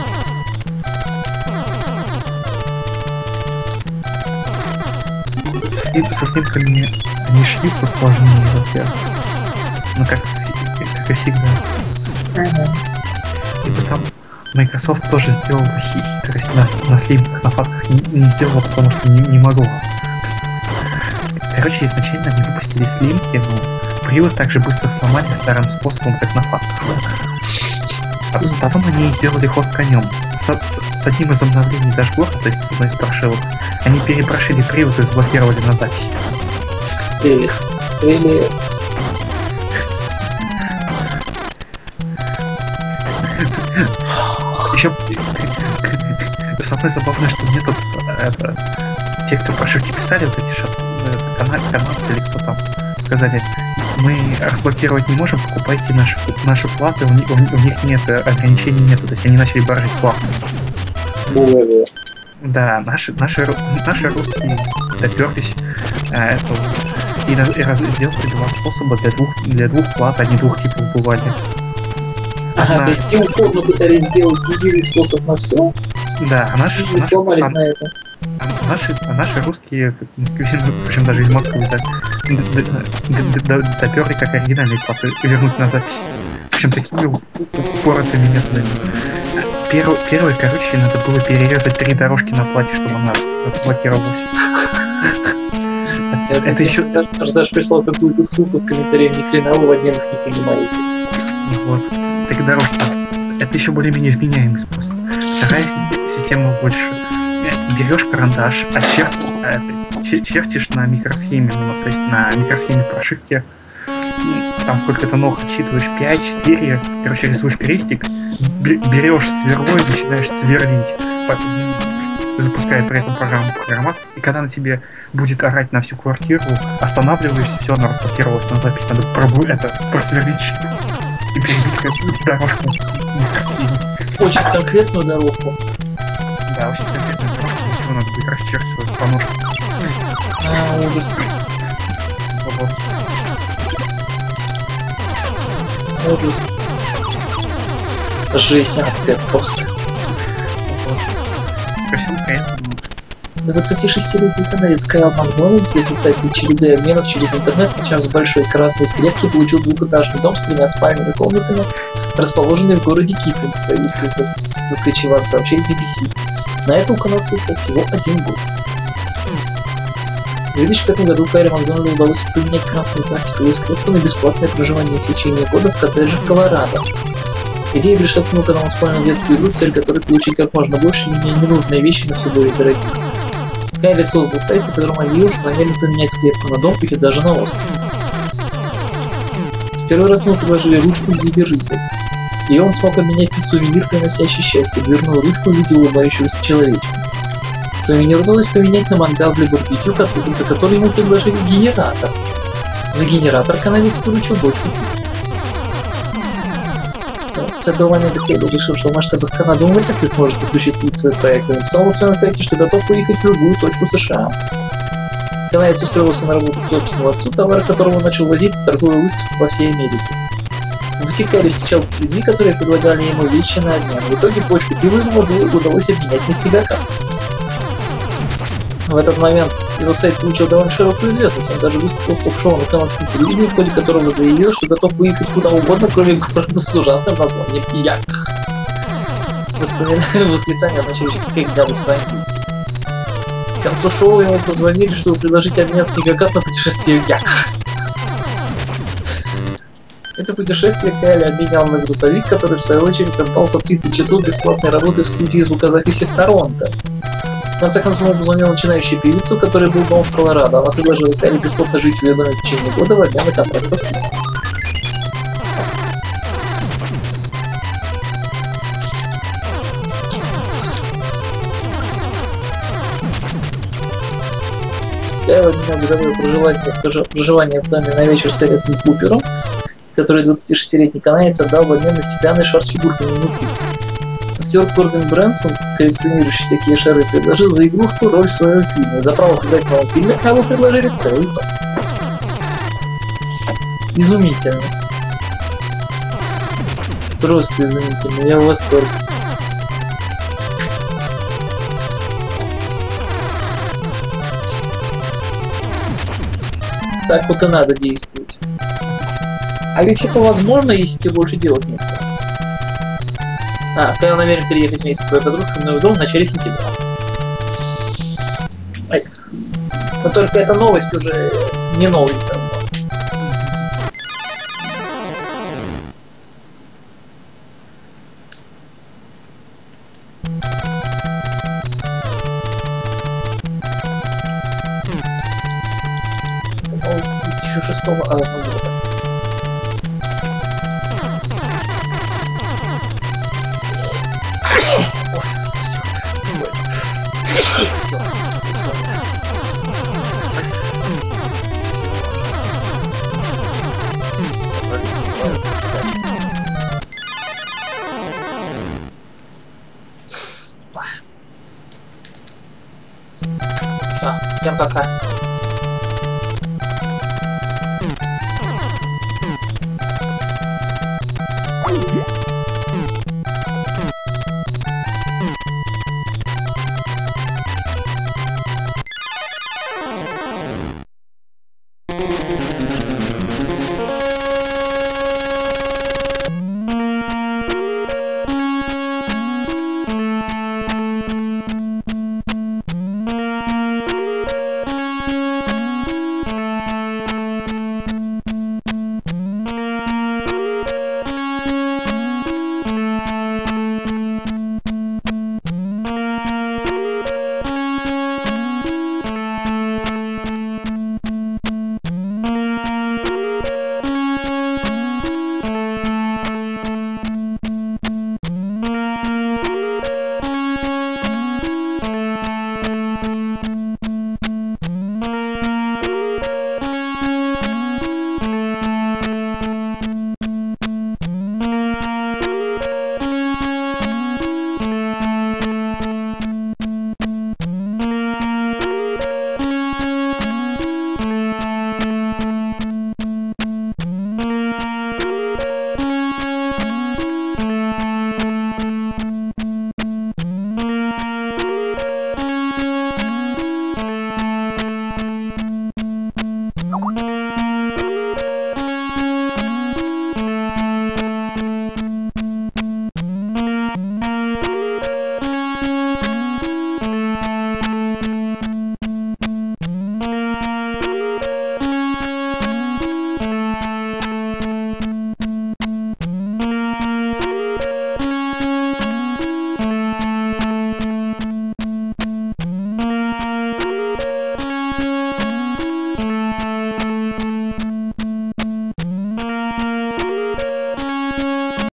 Со снимками они шьются сложнее, во-первых. Ну как, как и всегда. Mm-hmm. И потом Microsoft тоже сделала хитрость на, на слимках, на фатках не, не сделала, потому что не, не могла. Короче, изначально они выпустили слимки, но привод так же быстро сломали старым способом, как на фатках. А потом они сделали ход конем. С, с, с одним из обновлений дашборда, то есть с одной из прошивок, они перепрошили привод и заблокировали на записи. Прелесть. Прелесть. Еще самое забавное, что мне тут это, те, кто прошивки писали, вот эти шат, канал, канадцы или кто там, сказали, мы разблокировать не можем, покупайте наши, наши платы, у них, у них нет ограничений нету, то есть они начали баржить платы. Боже. Да, наши, наши, наши русские доперлись а, это, и, и раз, сделали два способа для двух, для двух плат, они двух типов бывали. Ага, Одна... то есть те упорно пытались сделать единый способ на все, да, а наши... и сломались а, на это. А наши, а наши русские, как москвичи, причем даже из Москвы, так, доперли как оригинальные платы вернуть на запись. Причем такими упоротыми методами. Первый, первый, короче, надо было перерезать три дорожки на плате, чтобы она блокировалась. Это еще... Ждаш прислал какую-то ссылку с комментарием, ни хрена вы в отдельных не понимаете. Вот. Так дорожки. Это еще более-менее вменяемый способ. Вторая система больше. Берешь карандаш, а чер... чертишь на микросхеме, ну, то есть на микросхеме прошивки. Там сколько-то ног отсчитываешь, пять, четыре, короче, рисуешь крестик, берешь сверло и начинаешь сверлить, запуская при этом программу программат, и когда она тебе будет орать на всю квартиру, останавливаешься, все, она разблокировалась на запись, надо пробу это просверлить и перебить какую-то дорожку микросхеме. Очень конкретную дорожку. Да, очень конкретную дорожку, всего надо будет расчерчивать по ножкам. А, ужас. Вот. Ужас. Жестянская просто. Спасибо, конечно. двадцатишестилетний канадец Кайл Макдональд в результате череды обменов через интернет, начав с большой красной скрепки, получил двухэтажный дом с тремя спальными комнатами, расположенный в городе Киплинг, провинции Саскатчеван, сообщает би би си. На это у канадца ушел всего один год. В две тысячи пятом году Кайлу Макдональду удалось поменять красную пластиковую скрепку на бесплатное проживание в течение года в коттедже в Колорадо. Идея пришла к нему, когда он вспомнил детскую игру, цель которой получить как можно больше менее ненужные вещи, но все более дорогие. Кайли создал сайт, по которому объявил, что намерен поменять скрепку на дом или даже на остров. В первый раз ему предложили ручку в виде рыбы. И он смог обменять на сувенир, приносящий счастье, дверную ручку в виде улыбающегося человечка. Сувенир удалось поменять на мангал для барбекю, за который ему предложили генератор. За генератор канадец получил бочку. С этого момента Кейли решил, что в масштабах Канады он вряд ли сможет осуществить свой проект, и написал на своем сайте, что готов уехать в любую точку США. Канадец устроился на работу к собственному отцу, товар которого он начал возить на торговую выставку по всей Америке. В пути Кайли встречался с людьми, которые предлагали ему вещи на обмен. В итоге бочку пива ему удалось обменять на снегака. В этот момент его сайт получил довольно широкую известность. Он даже выступил в ток-шоу на канадском телевидении, в ходе которого заявил, что готов выехать куда угодно, кроме города с ужасным названием Як. Воспоминания восклицания означающие как гадость по-английски. К концу шоу ему позвонили, чтобы предложить обменять снегокат на путешествие в Як. Это путешествие Кайли обменял на грузовик, который в свою очередь отдал за тридцать часов бесплатной работы в студии звукозаписи в Торонто. В конце концов, он позвонил начинающей певицу, которая был дом в Колорадо. Она предложила Кайли бесплатно жить в ее доме в течение года в обмен на контракт со студией. Кайл обменял годовое проживание, проживание в доме на вечер с Элисом Купером, который двадцатишестилетний канадец отдал в обмен на стеклянный шар с фигурками внутри. Актер Корбин Брэнсон, коллекционирующий такие шары, предложил за игрушку роль в своем фильме. За право сыграть в новом фильме Кайлу предложили целый дом. Изумительно. Просто изумительно. Я в восторге. Так вот и надо действовать. А ведь это возможно, если тебе больше делать нет. А, Кайл намерен переехать вместе со своей подружкой в новый дом в начале сентября. Ай. Но только эта новость уже не новость давно. Это новость две тысячи шестого года. Всем пока. Пока.